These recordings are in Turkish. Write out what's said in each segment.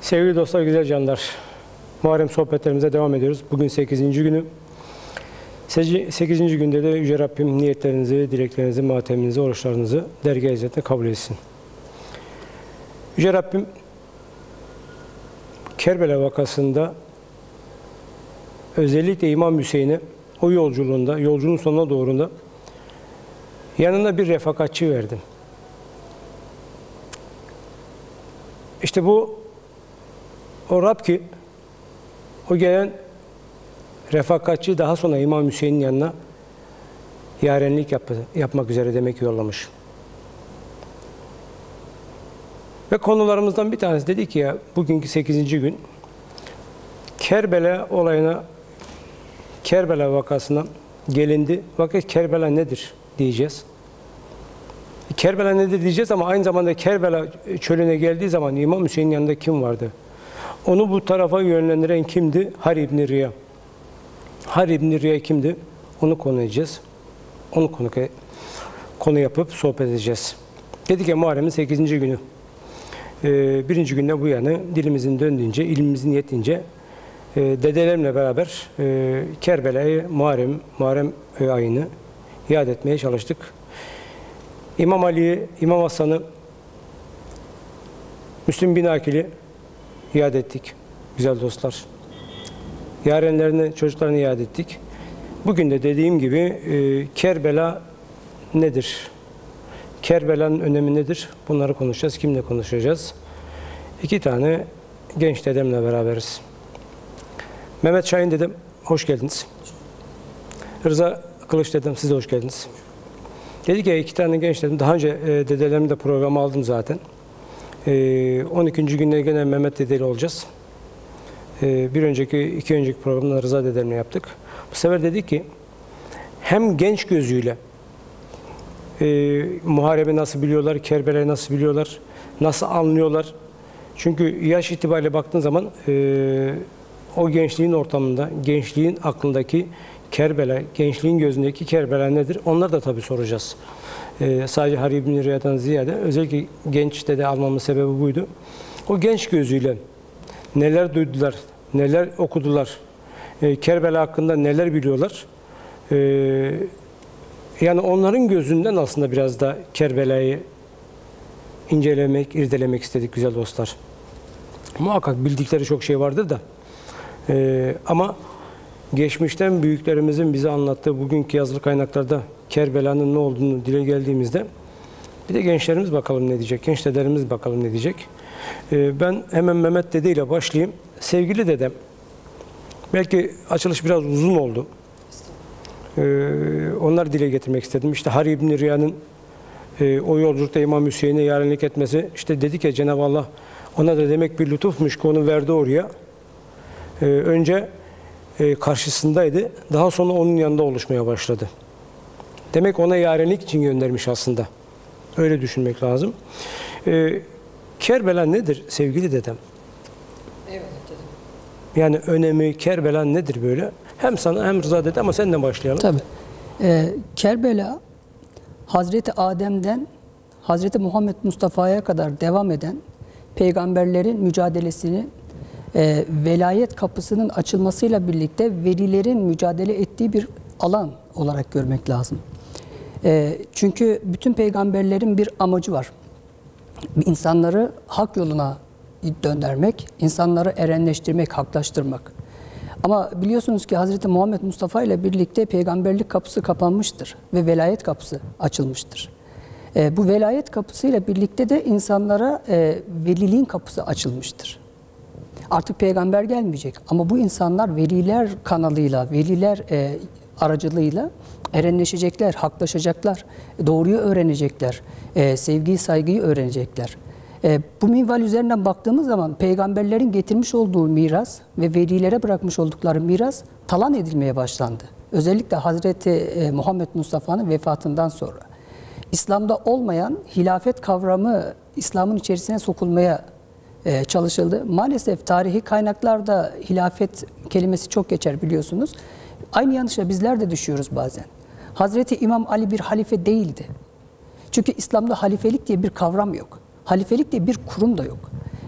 Sevgili dostlar, güzel canlar. Muharrem sohbetlerimize devam ediyoruz. Bugün 8. günü. 8. günde de Yüce Rabbim niyetlerinizi, dileklerinizi, mateminizi, oruçlarınızı dergâh izzetine kabul etsin. Yüce Rabbim Kerbela vakasında özellikle İmam Hüseyin'e o yolculuğunda, yolculuğun sonuna doğrunda yanına bir refakatçi verdim. İşte bu o Rab ki o gelen refakatçi daha sonra İmam Hüseyin'in yanına yarenlik yapmak üzere demek yollamış. Ve konularımızdan bir tanesi dedi ki ya bugünkü 8. gün Kerbela olayına, Kerbela vakasına gelindi. Vakit Kerbela nedir diyeceğiz. Kerbela nedir diyeceğiz ama aynı zamanda Kerbela çölüne geldiği zaman İmam Hüseyin'in yanında kim vardı? Onu bu tarafa yönlendiren kimdi? Har İbn-i Riya. Har İbn-i Riya kimdi? Onu konu edeceğiz. Onu konu yapıp sohbet edeceğiz. Dedik ya Muharrem'in 8. günü. Birinci günden bu yana dilimizin döndüğünce, ilimimizin yettiğince dedelerimle beraber Kerbela'yı, Muharrem ayını yad etmeye çalıştık. İmam Ali'yi, İmam Hasan'ı, Müslüm bin Akil'i yad ettik. Güzel dostlar. Yarenlerini, çocuklarını yad ettik. Bugün de dediğim gibi Kerbela nedir? Kerbela'nın önemi nedir? Bunları konuşacağız. Kimle konuşacağız? 2 tane genç dedemle beraberiz. Mehmet Şahin dedem, hoş geldiniz. Rıza Kılıç dedem, siz de hoş geldiniz. Dedik ya 2 tane genç dedim. Daha önce dedelerimle de programı aldım zaten. 12. günde gene Mehmet dedeyle olacağız. İki önceki programda Rıza dedemle yaptık. Bu sefer dedik ki hem genç gözüyle Muharrem'i nasıl biliyorlar, Kerbela'yı nasıl biliyorlar, nasıl anlıyorlar. Çünkü yaş itibariyle baktığın zaman o gençliğin ortamında, gençliğin aklındaki Kerbela, gençliğin gözündeki Kerbela nedir? Onları da tabii soracağız. Sadece Har İbn-i Riya'dan ziyade özellikle genç dede almamın sebebi buydu. O genç gözüyle neler duydular, neler okudular, Kerbela hakkında neler biliyorlar. Yani onların gözünden aslında biraz da Kerbela'yı incelemek, irdelemek istedik güzel dostlar. Muhakkak bildikleri çok şey vardır da. Ama geçmişten büyüklerimizin bize anlattığı bugünkü yazılı kaynaklarda Kerbela'nın ne olduğunu dile geldiğimizde bir de gençlerimiz bakalım ne diyecek, genç dedelerimiz bakalım ne diyecek. Ben hemen Mehmet Dede ile başlayayım. Sevgili dedem, belki açılış biraz uzun oldu. Onları dile getirmek istedim. İşte Har İbn-i Riya'nın o yolculukta İmam Hüseyin'e yarenlik etmesi, işte dedik ya Cenab-ı Allah ona da demek bir lütufmuş ki onu verdi oraya. Önce karşısındaydı, daha sonra onun yanında oluşmaya başladı. Demek ona yarenlik için göndermiş aslında. Öyle düşünmek lazım. Kerbela nedir sevgili dedem? Evet dedim. Yani önemi Kerbela nedir böyle? Hem sana hem Rıza dede ama senden başlayalım. Tabii. Kerbela Hazreti Adem'den Hazreti Muhammed Mustafa'ya kadar devam eden peygamberlerin mücadelesini velayet kapısının açılmasıyla birlikte velilerin mücadele ettiği bir alan olarak görmek lazım. Çünkü bütün peygamberlerin bir amacı var. İnsanları hak yoluna döndürmek, insanları erenleştirmek, haklaştırmak. Ama biliyorsunuz ki Hazreti Muhammed Mustafa ile birlikte peygamberlik kapısı kapanmıştır ve velayet kapısı açılmıştır. Bu velayet kapısıyla birlikte de insanlara veliliğin kapısı açılmıştır. Artık peygamber gelmeyecek ama bu insanlar veliler kanalıyla, veliler aracılığıyla erenleşecekler, haklaşacaklar, doğruyu öğrenecekler, sevgiyi, saygıyı öğrenecekler. Bu minval üzerinden baktığımız zaman peygamberlerin getirmiş olduğu miras ve velilere bırakmış oldukları miras talan edilmeye başlandı. Özellikle Hazreti Muhammed Mustafa'nın vefatından sonra. İslam'da olmayan hilafet kavramı İslam'ın içerisine sokulmaya çalışıldı. Maalesef tarihi kaynaklarda hilafet kelimesi çok geçer biliyorsunuz. Aynı yanlışa bizler de düşüyoruz bazen. Hazreti İmam Ali bir halife değildi. Çünkü İslam'da halifelik diye bir kavram yok. Halifelik diye bir kurum da yok.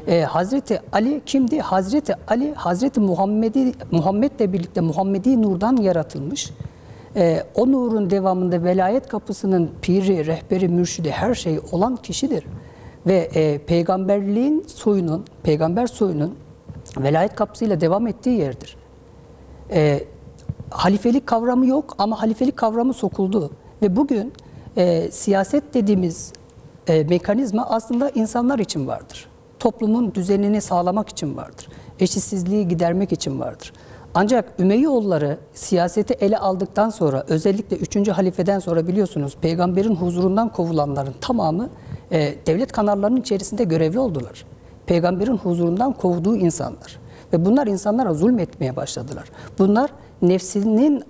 Hazreti Ali kimdi? Hazreti Ali, Hazreti Muhammed'le birlikte Muhammedi nurdan yaratılmış. O nurun devamında velayet kapısının piri, rehberi, mürşidi her şey olan kişidir. Ve peygamberliğin soyunun, peygamber soyunun velayet kapısıyla devam ettiği yerdir. Halifelik kavramı yok ama halifelik kavramı sokuldu. Ve bugün siyaset dediğimiz mekanizma aslında insanlar için vardır. Toplumun düzenini sağlamak için vardır. Eşitsizliği gidermek için vardır. Ancak Ümeyyoğulları siyaseti ele aldıktan sonra, özellikle 3. halifeden sonra biliyorsunuz peygamberin huzurundan kovulanların tamamı devlet kanallarının içerisinde görevli oldular. Peygamberin huzurundan kovduğu insanlar. Ve bunlar insanlara zulmetmeye başladılar. Bunlar nefslerinin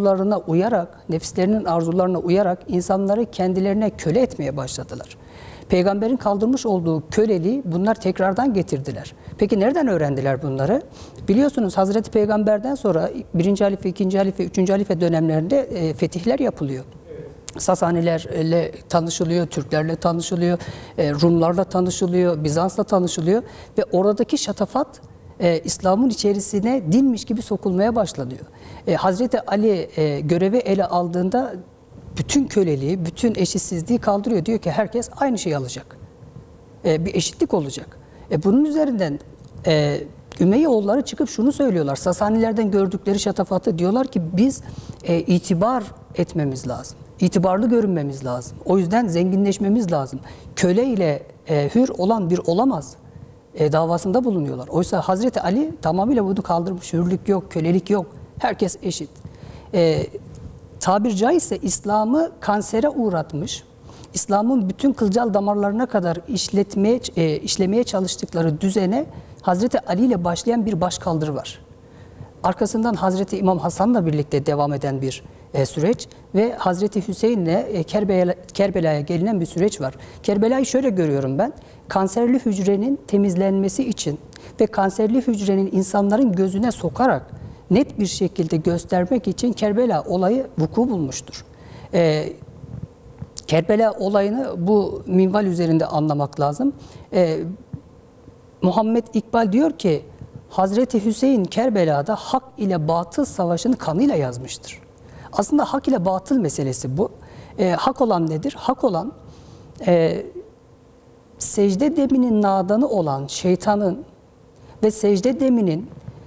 arzularına uyarak insanları kendilerine köle etmeye başladılar. Peygamberin kaldırmış olduğu köleliği bunlar tekrardan getirdiler. Peki nereden öğrendiler bunları? Biliyorsunuz Hazreti Peygamber'den sonra 1. halife, 2. halife, 3. halife dönemlerinde fetihler yapılıyor. Sasanilerle tanışılıyor, Türklerle tanışılıyor, Rumlarla tanışılıyor, Bizans'la tanışılıyor ve oradaki şatafat İslam'ın içerisine dinmiş gibi sokulmaya başlanıyor. Hazreti Ali görevi ele aldığında bütün köleliği, bütün eşitsizliği kaldırıyor. Diyor ki herkes aynı şeyi alacak. Bir eşitlik olacak. Bunun üzerinden Ümeyyoğulları çıkıp şunu söylüyorlar. Sasanilerden gördükleri şatafatı diyorlar ki biz itibar etmemiz lazım. İtibarlı görünmemiz lazım. O yüzden zenginleşmemiz lazım. Köle ile hür olan bir olamaz davasında bulunuyorlar. Oysa Hazreti Ali tamamıyla bunu kaldırmış. Hürlük yok, kölelik yok. Herkes eşit. Tabir caizse İslam'ı kansere uğratmış. İslam'ın bütün kılcal damarlarına kadar işlemeye çalıştıkları düzene Hazreti Ali ile başlayan bir başkaldırı var. Arkasından Hazreti İmam Hasan'la birlikte devam eden bir süreç ve Hazreti Hüseyin'le Kerbela'ya gelinen bir süreç var. Kerbela'yı şöyle görüyorum ben. Kanserli hücrenin temizlenmesi için ve kanserli hücrenin insanların gözüne sokarak net bir şekilde göstermek için Kerbela olayı vuku bulmuştur. Kerbela olayını bu minval üzerinde anlamak lazım. Muhammed İkbal diyor ki Hazreti Hüseyin Kerbela'da hak ile batıl savaşını kanıyla yazmıştır. Aslında hak ile batıl meselesi bu. Hak olan nedir? Hak olan secde deminin nadanı olan şeytanın ve secde deminin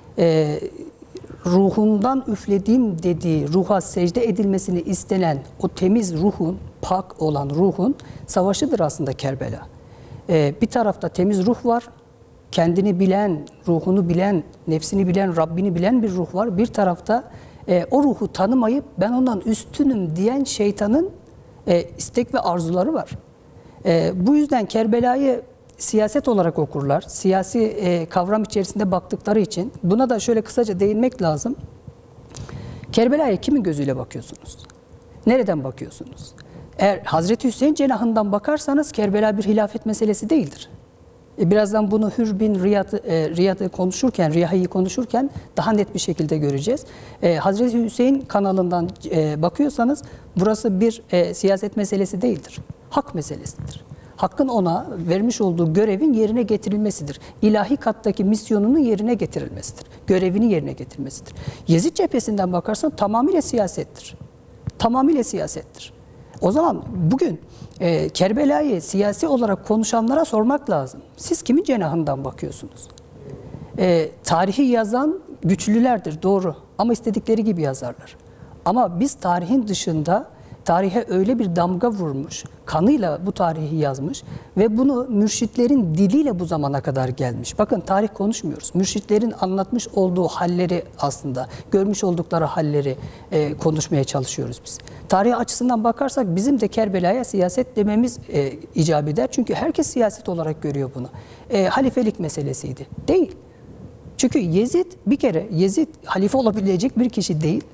ruhundan üflediğim dediği ruha secde edilmesini istenen o temiz ruhun, pak olan ruhun savaşıdır aslında Kerbela. Bir tarafta temiz ruh var, kendini bilen, ruhunu bilen, nefsini bilen, Rabbini bilen bir ruh var. Bir tarafta o ruhu tanımayıp ben ondan üstünüm diyen şeytanın istek ve arzuları var. Bu yüzden Kerbela'yı siyaset olarak okurlar. Siyasi kavram içerisinde baktıkları için buna da şöyle kısaca değinmek lazım. Kerbela'ya kimin gözüyle bakıyorsunuz? Nereden bakıyorsunuz? Eğer Hazreti Hüseyin cenahından bakarsanız Kerbela bir hilafet meselesi değildir. Birazdan bunu Hür bin Riyad'ı konuşurken, Riyahi'yi konuşurken daha net bir şekilde göreceğiz. Hazreti Hüseyin kanalından bakıyorsanız burası bir siyaset meselesi değildir. Hak meselesidir. Hakkın ona vermiş olduğu görevin yerine getirilmesidir. İlahi kattaki misyonunu yerine getirilmesidir. Görevini yerine getirmesidir. Yezid cephesinden bakarsan tamamıyla siyasettir. Tamamıyla siyasettir. O zaman bugün Kerbela'yı siyasi olarak konuşanlara sormak lazım. Siz kimin cenahından bakıyorsunuz? Tarihi yazan güçlülerdir, doğru. Ama istedikleri gibi yazarlar. Ama biz tarihin dışında tarihe öyle bir damga vurmuş, kanıyla bu tarihi yazmış ve bunu mürşitlerin diliyle bu zamana kadar gelmiş. Bakın tarih konuşmuyoruz. Mürşitlerin anlatmış olduğu halleri aslında, görmüş oldukları halleri konuşmaya çalışıyoruz biz. Tarih açısından bakarsak bizim de Kerbela'ya siyaset dememiz icap eder. Çünkü herkes siyaset olarak görüyor bunu. Halifelik meselesiydi. Değil. Çünkü Yezid bir kere, Yezid halife olabilecek bir kişi değil.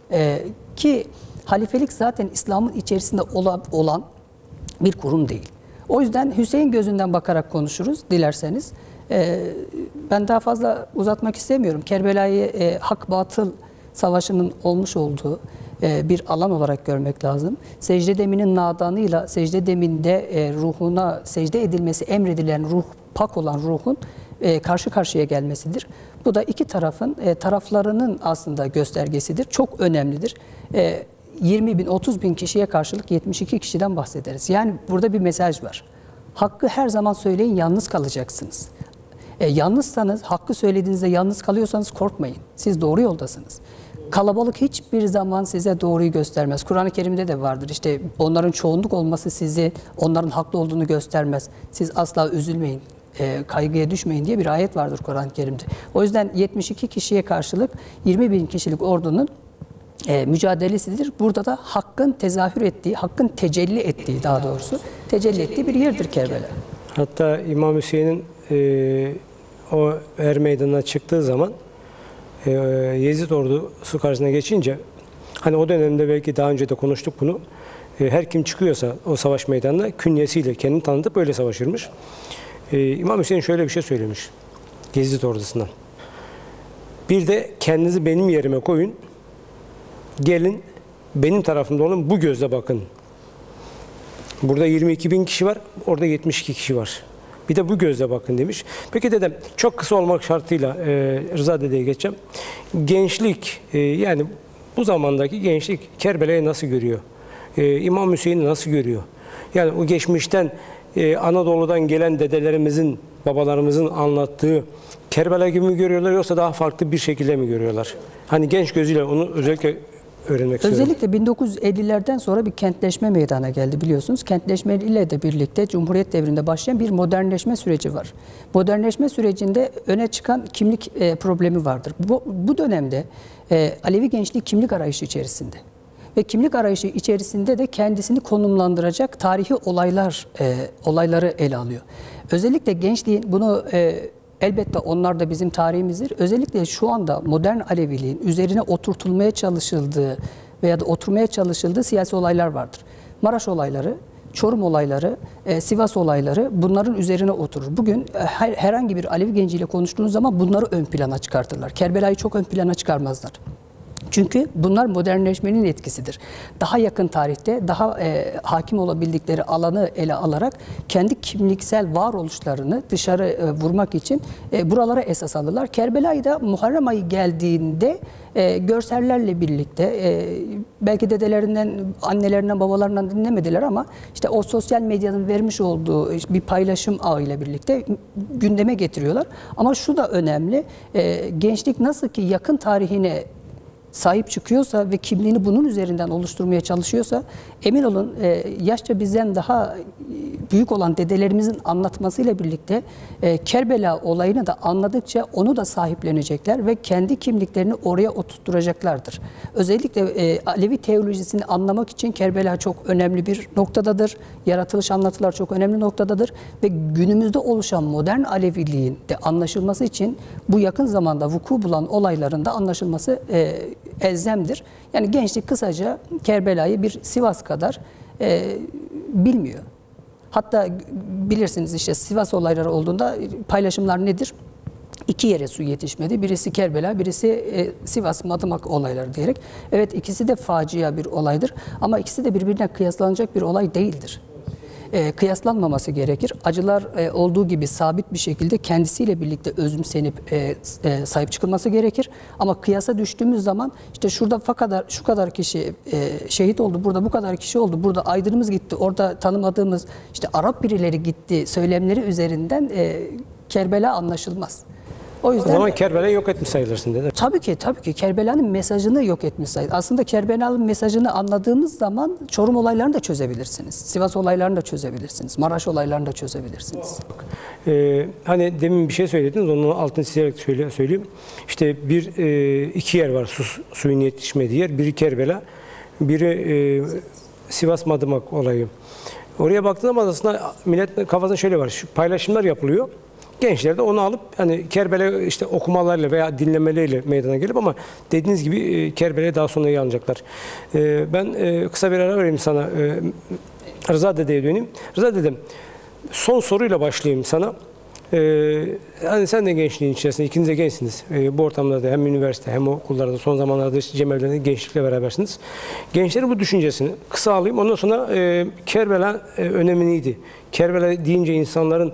Ki halifelik zaten İslam'ın içerisinde olan bir kurum değil. O yüzden Hüseyin gözünden bakarak konuşuruz dilerseniz. Ben daha fazla uzatmak istemiyorum. Kerbela'yı hak-batıl savaşının olmuş olduğu bir alan olarak görmek lazım. Secde deminin nadanıyla secde deminde ruhuna secde edilmesi emredilen ruh pak olan ruhun karşı karşıya gelmesidir. Bu da iki taraflarının aslında göstergesidir. Çok önemlidir. 20 bin, 30 bin kişiye karşılık 72 kişiden bahsederiz. Yani burada bir mesaj var. Hakkı her zaman söyleyin, yalnız kalacaksınız. Yalnızsanız, hakkı söylediğinizde yalnız kalıyorsanız korkmayın. Siz doğru yoldasınız. Kalabalık hiçbir zaman size doğruyu göstermez. Kur'an-ı Kerim'de de vardır. İşte onların çoğunluk olması sizi, onların haklı olduğunu göstermez. Siz asla üzülmeyin, kaygıya düşmeyin diye bir ayet vardır Kur'an-ı Kerim'de. O yüzden 72 kişiye karşılık 20 bin kişilik ordunun mücadelesidir. Burada da hakkın tezahür ettiği, hakkın tecelli ettiği, daha doğrusu tecelli ettiği bir yerdir Kerbela. Hatta İmam Hüseyin'in o er meydanına çıktığı zaman Yezid ordusu karşısına geçince, hani o dönemde belki daha önce de konuştuk bunu, her kim çıkıyorsa o savaş meydanına künyesiyle kendini tanıtıp böyle savaşırmış. İmam Hüseyin şöyle bir şey söylemiş Yezid ordusuna. Bir de kendinizi benim yerime koyun, gelin benim tarafımda olun, bu gözle bakın. Burada 22 bin kişi var, orada 72 kişi var. Bir de bu gözle bakın demiş. Peki dedem, çok kısa olmak şartıyla Rıza dedeye geçeceğim. Gençlik, yani bu zamandaki gençlik Kerbela'yı nasıl görüyor? İmam Hüseyin'i nasıl görüyor? Yani o geçmişten Anadolu'dan gelen dedelerimizin, babalarımızın anlattığı Kerbela gibi mi görüyorlar, yoksa daha farklı bir şekilde mi görüyorlar? Hani genç gözüyle onu özellikle öğrenmek istiyorum. Özellikle 1950'lerden sonra bir kentleşme meydana geldi biliyorsunuz. Kentleşme ile de birlikte Cumhuriyet devrinde başlayan bir modernleşme süreci var. Modernleşme sürecinde öne çıkan kimlik problemi vardır. Bu dönemde Alevi gençliği kimlik arayışı içerisinde. Ve kimlik arayışı içerisinde de kendisini konumlandıracak tarihi olayları ele alıyor. Özellikle gençliğin bunu elbette onlar da bizim tarihimizdir. Özellikle şu anda modern Aleviliğin üzerine oturtulmaya çalışıldığı veya da oturmaya çalışıldığı siyasi olaylar vardır. Maraş olayları, Çorum olayları, Sivas olayları bunların üzerine oturur. Bugün herhangi bir Alevi genciyle konuştuğunuz zaman bunları ön plana çıkartırlar. Kerbela'yı çok ön plana çıkarmazlar. Çünkü bunlar modernleşmenin etkisidir. Daha yakın tarihte daha hakim olabildikleri alanı ele alarak kendi kimliksel varoluşlarını dışarı vurmak için buralara esas alırlar. Kerbela'yı da Muharrem ayı geldiğinde görsellerle birlikte belki dedelerinden, annelerinden, babalarından dinlemediler ama işte o sosyal medyanın vermiş olduğu bir paylaşım ağıyla birlikte gündeme getiriyorlar. Ama şu da önemli, gençlik nasıl ki yakın tarihine sahip çıkıyorsa ve kimliğini bunun üzerinden oluşturmaya çalışıyorsa, emin olun yaşça bizden daha büyük olan dedelerimizin anlatmasıyla birlikte Kerbela olayını da anladıkça onu da sahiplenecekler ve kendi kimliklerini oraya oturtturacaklardır. Özellikle Alevi teolojisini anlamak için Kerbela çok önemli bir noktadadır. Yaratılış anlatılar çok önemli noktadadır ve günümüzde oluşan modern Aleviliğin de anlaşılması için bu yakın zamanda vuku bulan olayların da anlaşılması elzemdir. Yani gençlik kısaca Kerbela'yı bir Sivas kadar bilmiyor. Hatta bilirsiniz işte Sivas olayları olduğunda paylaşımlar nedir? İki yere su yetişmedi. Birisi Kerbela, birisi Sivas Madımak olayları diyerek. Evet, ikisi de facia bir olaydır ama ikisi de birbirine kıyaslanacak bir olay değildir. Kıyaslanmaması gerekir. Acılar olduğu gibi sabit bir şekilde kendisiyle birlikte özümsenip sahip çıkılması gerekir. Ama kıyasa düştüğümüz zaman işte şurada şu kadar kişi şehit oldu, burada bu kadar kişi oldu, burada aydınımız gitti, orada tanımadığımız işte Arap birileri gitti söylemleri üzerinden Kerbela anlaşılmaz. O yüzden, zaman Kerbela'yı yok etmiş sayılırsın dedi. Tabii ki Kerbela'nın mesajını yok etmiş sayılır. Aslında Kerbela'nın mesajını anladığımız zaman Çorum olaylarını da çözebilirsiniz. Sivas olaylarını da çözebilirsiniz. Maraş olaylarını da çözebilirsiniz. Hani demin bir şey söylediniz, onun altını çizerek söyleyeyim. İşte iki yer var suyun yetişmediği yer. Biri Kerbela, biri Sivas Madımak olayı. Oraya baktığında zaman aslında millet kafasında şöyle var. Şu paylaşımlar yapılıyor. Gençler de onu alıp hani Kerbela işte okumalarıyla veya dinlemeleriyle meydana gelip ama dediğiniz gibi Kerbela'ya daha sonra yanacaklar. Ben kısa bir ara vereyim sana. Rıza dedeye döneyim. Rıza dedem, son soruyla başlayayım sana. Hani sen de gençliğin içerisinde, ikiniz de gençsiniz. Bu ortamlarda hem üniversite hem okullarda son zamanlarda işte cemevlerinde gençlikle berabersiniz. Gençlerin bu düşüncesini kısa alayım. Ondan sonra Kerbela önemi neydi? Kerbela deyince insanların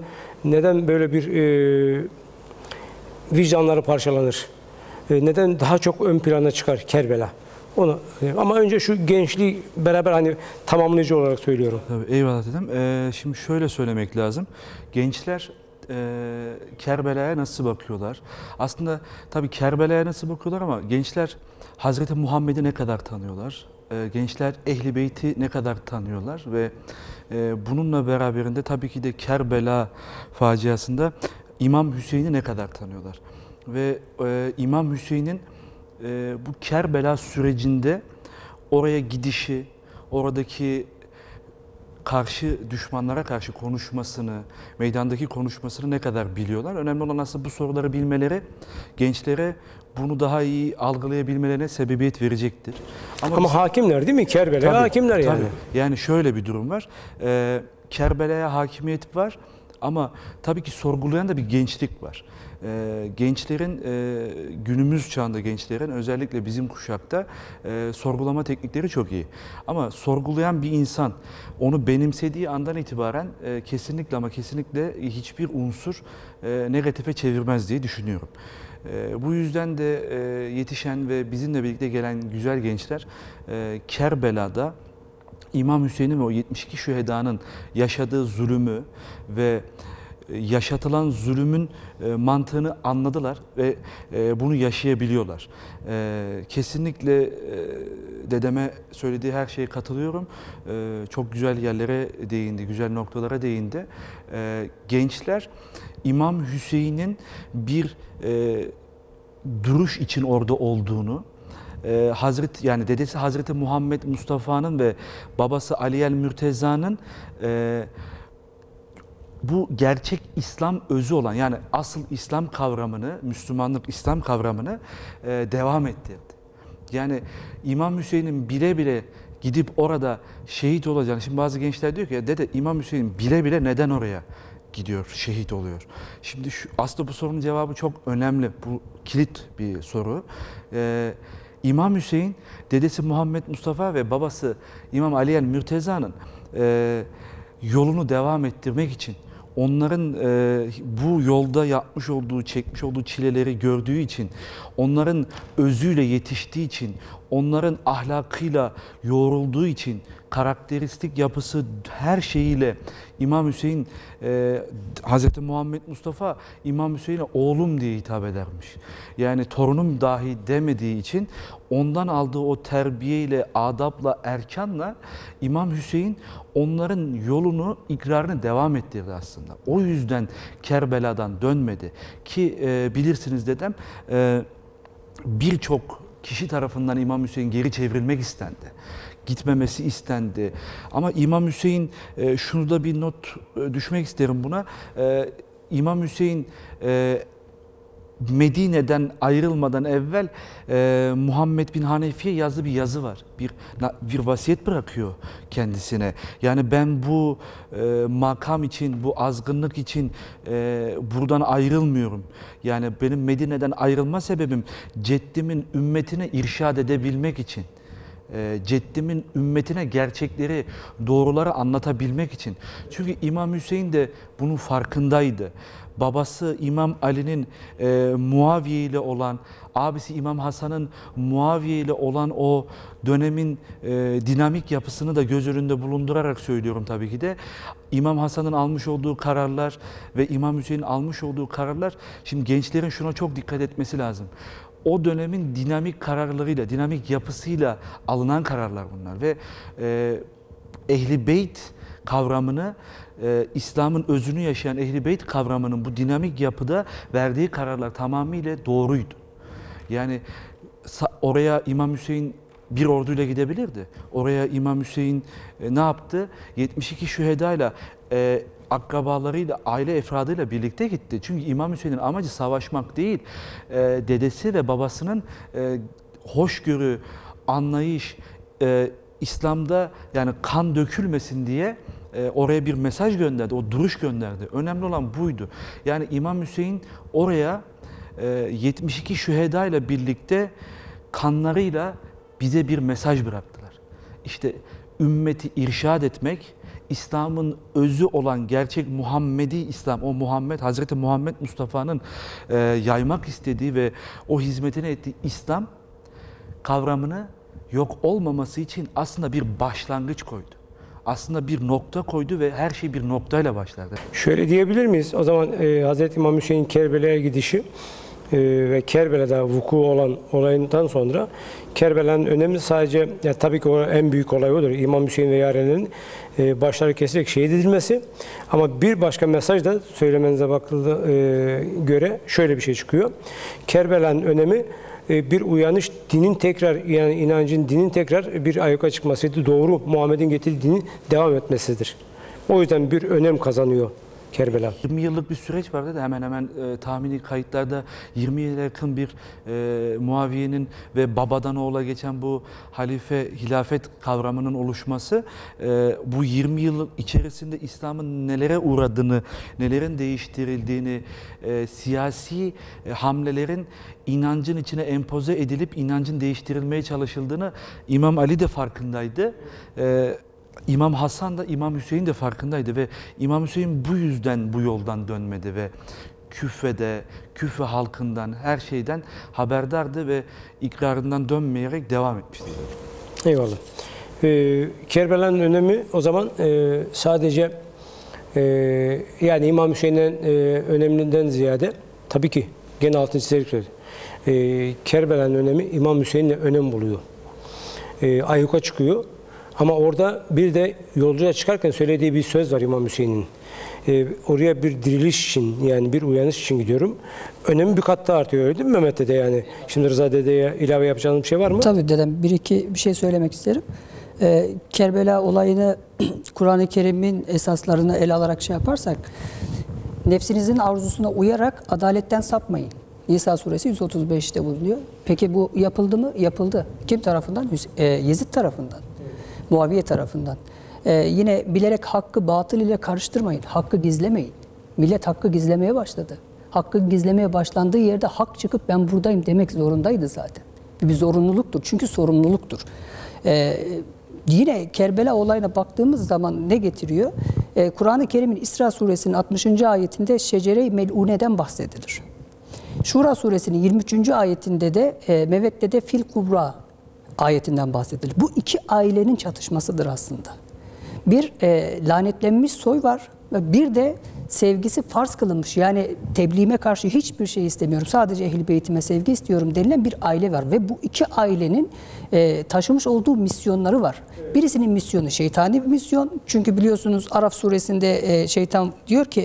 Neden böyle bir vicdanları parçalanır? Neden daha çok ön plana çıkar Kerbela? Onu ama önce şu gençliği beraber hani tamamlayıcı olarak söylüyorum. Tabii, eyvallah dedim. Şimdi şöyle söylemek lazım. Gençler Kerbela'ya nasıl bakıyorlar? Aslında tabii Kerbela'ya nasıl bakıyorlar ama gençler Hazreti Muhammed'i ne kadar tanıyorlar? Gençler Ehl-i Beyt'i ne kadar tanıyorlar? Ve bununla beraberinde tabii ki de Kerbela faciasında İmam Hüseyin'i ne kadar tanıyorlar? Ve İmam Hüseyin'in bu Kerbela sürecinde oraya gidişi, oradaki karşı düşmanlara karşı konuşmasını, meydandaki konuşmasını ne kadar biliyorlar? Önemli olan aslında bu soruları bilmeleri gençlere bunu daha iyi algılayabilmelerine sebebiyet verecektir. Ama hakimler değil mi? Kerbela'ya hakimler yani. Tabii. Yani şöyle bir durum var. Kerbela'ya hakimiyet var ama tabii ki sorgulayan da bir gençlik var. Gençlerin, günümüz çağında gençlerin özellikle bizim kuşakta sorgulama teknikleri çok iyi. Ama sorgulayan bir insan onu benimsediği andan itibaren kesinlikle ama kesinlikle hiçbir unsur negatife çevirmez diye düşünüyorum. Bu yüzden de yetişen ve bizimle birlikte gelen güzel gençler Kerbela'da İmam Hüseyin'in ve o 72 şühedanın yaşadığı zulümü ve yaşatılan zulümün mantığını anladılar ve bunu yaşayabiliyorlar. Kesinlikle dedeme söylediği her şeye katılıyorum. Çok güzel yerlere değindi, güzel noktalara değindi. Gençler İmam Hüseyin'in bir duruş için orada olduğunu, yani dedesi Hazreti Muhammed Mustafa'nın ve babası Ali el Mürteza'nın bu gerçek İslam özü olan yani asıl İslam kavramını, Müslümanlık İslam kavramını devam ettirdi. Yani İmam Hüseyin'in bile bile gidip orada şehit olacağını, şimdi bazı gençler diyor ki ya dede İmam Hüseyin bile bile neden oraya gidiyor, şehit oluyor? Şimdi aslında bu sorunun cevabı çok önemli, bu kilit bir soru. İmam Hüseyin, dedesi Muhammed Mustafa ve babası İmam Ali el Mürteza'nın yolunu devam ettirmek için, onların bu yolda yapmış olduğu, çekmiş olduğu çileleri gördüğü için, onların özüyle yetiştiği için, onların ahlakıyla yoğrulduğu için, karakteristik yapısı her şeyiyle İmam Hüseyin, Hz. Muhammed Mustafa İmam Hüseyin'e oğlum diye hitap edermiş. Yani torunum dahi demediği için ondan aldığı o terbiyeyle, adapla, erkanla İmam Hüseyin onların yolunu, ikrarını devam ettirdi aslında. O yüzden Kerbela'dan dönmedi ki bilirsiniz dedem birçok kişi tarafından İmam Hüseyin geri çevrilmek istendi. Gitmemesi istendi. Ama İmam Hüseyin, şunu da bir not düşmek isterim buna. İmam Hüseyin Medine'den ayrılmadan evvel Muhammed bin Hanefi'ye yazdığı bir yazı var. Bir vasiyet bırakıyor kendisine. Yani ben bu makam için, bu azgınlık için buradan ayrılmıyorum. Yani benim Medine'den ayrılma sebebim ceddimin ümmetine irşad edebilmek için. Ceddimin ümmetine gerçekleri, doğruları anlatabilmek için. Çünkü İmam Hüseyin de bunun farkındaydı. Babası İmam Ali'nin Muaviye ile olan, abisi İmam Hasan'ın Muaviye ile olan o dönemin dinamik yapısını da göz önünde bulundurarak söylüyorum tabii ki de. İmam Hasan'ın almış olduğu kararlar ve İmam Hüseyin'in almış olduğu kararlar, şimdi gençlerin şuna çok dikkat etmesi lazım. O dönemin dinamik kararlarıyla, dinamik yapısıyla alınan kararlar bunlar ve Ehl-i Beyt kavramını, İslam'ın özünü yaşayan Ehl-i Beyt kavramının bu dinamik yapıda verdiği kararlar tamamıyla doğruydu. Yani oraya İmam Hüseyin bir orduyla gidebilirdi. Oraya İmam Hüseyin ne yaptı? 72 şühedayla, akrabalarıyla, aile efradıyla birlikte gitti. Çünkü İmam Hüseyin'in amacı savaşmak değil, dedesi ve babasının hoşgörü, anlayış, İslam'da yani kan dökülmesin diye oraya bir mesaj gönderdi, o duruş gönderdi. Önemli olan buydu. Yani İmam Hüseyin oraya 72 şühedayla birlikte kanlarıyla bize bir mesaj bıraktılar. İşte ümmeti irşad etmek, İslam'ın özü olan gerçek Muhammedi İslam, o Muhammed, Hazreti Muhammed Mustafa'nın yaymak istediği ve o hizmetine ettiği İslam kavramını yok olmaması için aslında bir başlangıç koydu. Aslında bir nokta koydu ve her şey bir noktayla başladı. Şöyle diyebilir miyiz? O zaman Hz. İmam Hüseyin Kerbela'ya gidişi ve Kerbela'da vuku olan olayından sonra Kerbela'nın önemi sadece, ya tabii ki o en büyük olay odur. İmam Hüseyin ve yarenlerin başları kesilerek şehit edilmesi. Ama bir başka mesaj da söylemenize bakıldığı göre şöyle bir şey çıkıyor. Kerbela'nın önemi bir uyanış, dinin tekrar, yani inancın, dinin tekrar bir ayyuka çıkmasıydı. Doğru Muhammed'in getirdiği dinin devam etmesidir. O yüzden bir önem kazanıyor Kerbela. 20 yıllık bir süreç vardı da hemen hemen tahmini kayıtlarda 20 yıla yakın bir Muaviye'nin ve babadan oğula geçen bu halife, hilafet kavramının oluşması bu 20 yıl içerisinde İslam'ın nelere uğradığını, nelerin değiştirildiğini, siyasi hamlelerin inancın içine empoze edilip inancın değiştirilmeye çalışıldığını İmam Ali de farkındaydı. İmam Hasan da İmam Hüseyin de farkındaydı ve İmam Hüseyin bu yüzden bu yoldan dönmedi ve Küfe halkından, her şeyden haberdardı ve ikrarından dönmeyerek devam etmişti. Eyvallah. Kerbela'nın önemi o zaman sadece yani İmam Hüseyin'in öneminden ziyade, tabii ki gene altını çizerek söyledi. Kerbela'nın önemi İmam Hüseyin'le önem buluyor. Ayyuka çıkıyor. Ama orada bir de yolculuğa çıkarken söylediği bir söz var İmam Hüseyin'in. Oraya bir diriliş için, yani bir uyanış için gidiyorum. Önemi bir kat daha artıyor, öyle değil mi Mehmet dede yani? Şimdi Rıza dedeye ilave yapacağınız bir şey var mı? Tabii dedem, bir şey söylemek isterim. Kerbela olayını Kur'an-ı Kerim'in esaslarını ele alarak şey yaparsak, nefsinizin arzusuna uyarak adaletten sapmayın. Nisa suresi 135'te bulunuyor. Peki bu yapıldı mı? Yapıldı. Kim tarafından? Yezid tarafından. Muaviye tarafından. Yine bilerek hakkı batıl ile karıştırmayın. Hakkı gizlemeyin. Millet hakkı gizlemeye başladı. Hakkı gizlemeye başlandığı yerde hak çıkıp ben buradayım demek zorundaydı zaten. Bir zorunluluktur. Çünkü sorumluluktur. Yine Kerbela olayına baktığımız zaman ne getiriyor? Kur'an-ı Kerim'in İsra suresinin 60. ayetinde şecere-i mel'uneden bahsedilir. Şura suresinin 23. ayetinde de meveddede fil kubra ayetinden bahsedilir. Bu iki ailenin çatışmasıdır aslında. Bir lanetlenmiş soy var ve bir de sevgisi farz kılınmış. Yani tebliğime karşı hiçbir şey istemiyorum. Sadece ehl-i beytime sevgi istiyorum denilen bir aile var. Ve bu iki ailenin taşımış olduğu misyonları var. Birisinin misyonu şeytani bir misyon. Çünkü biliyorsunuz Araf suresinde şeytan diyor ki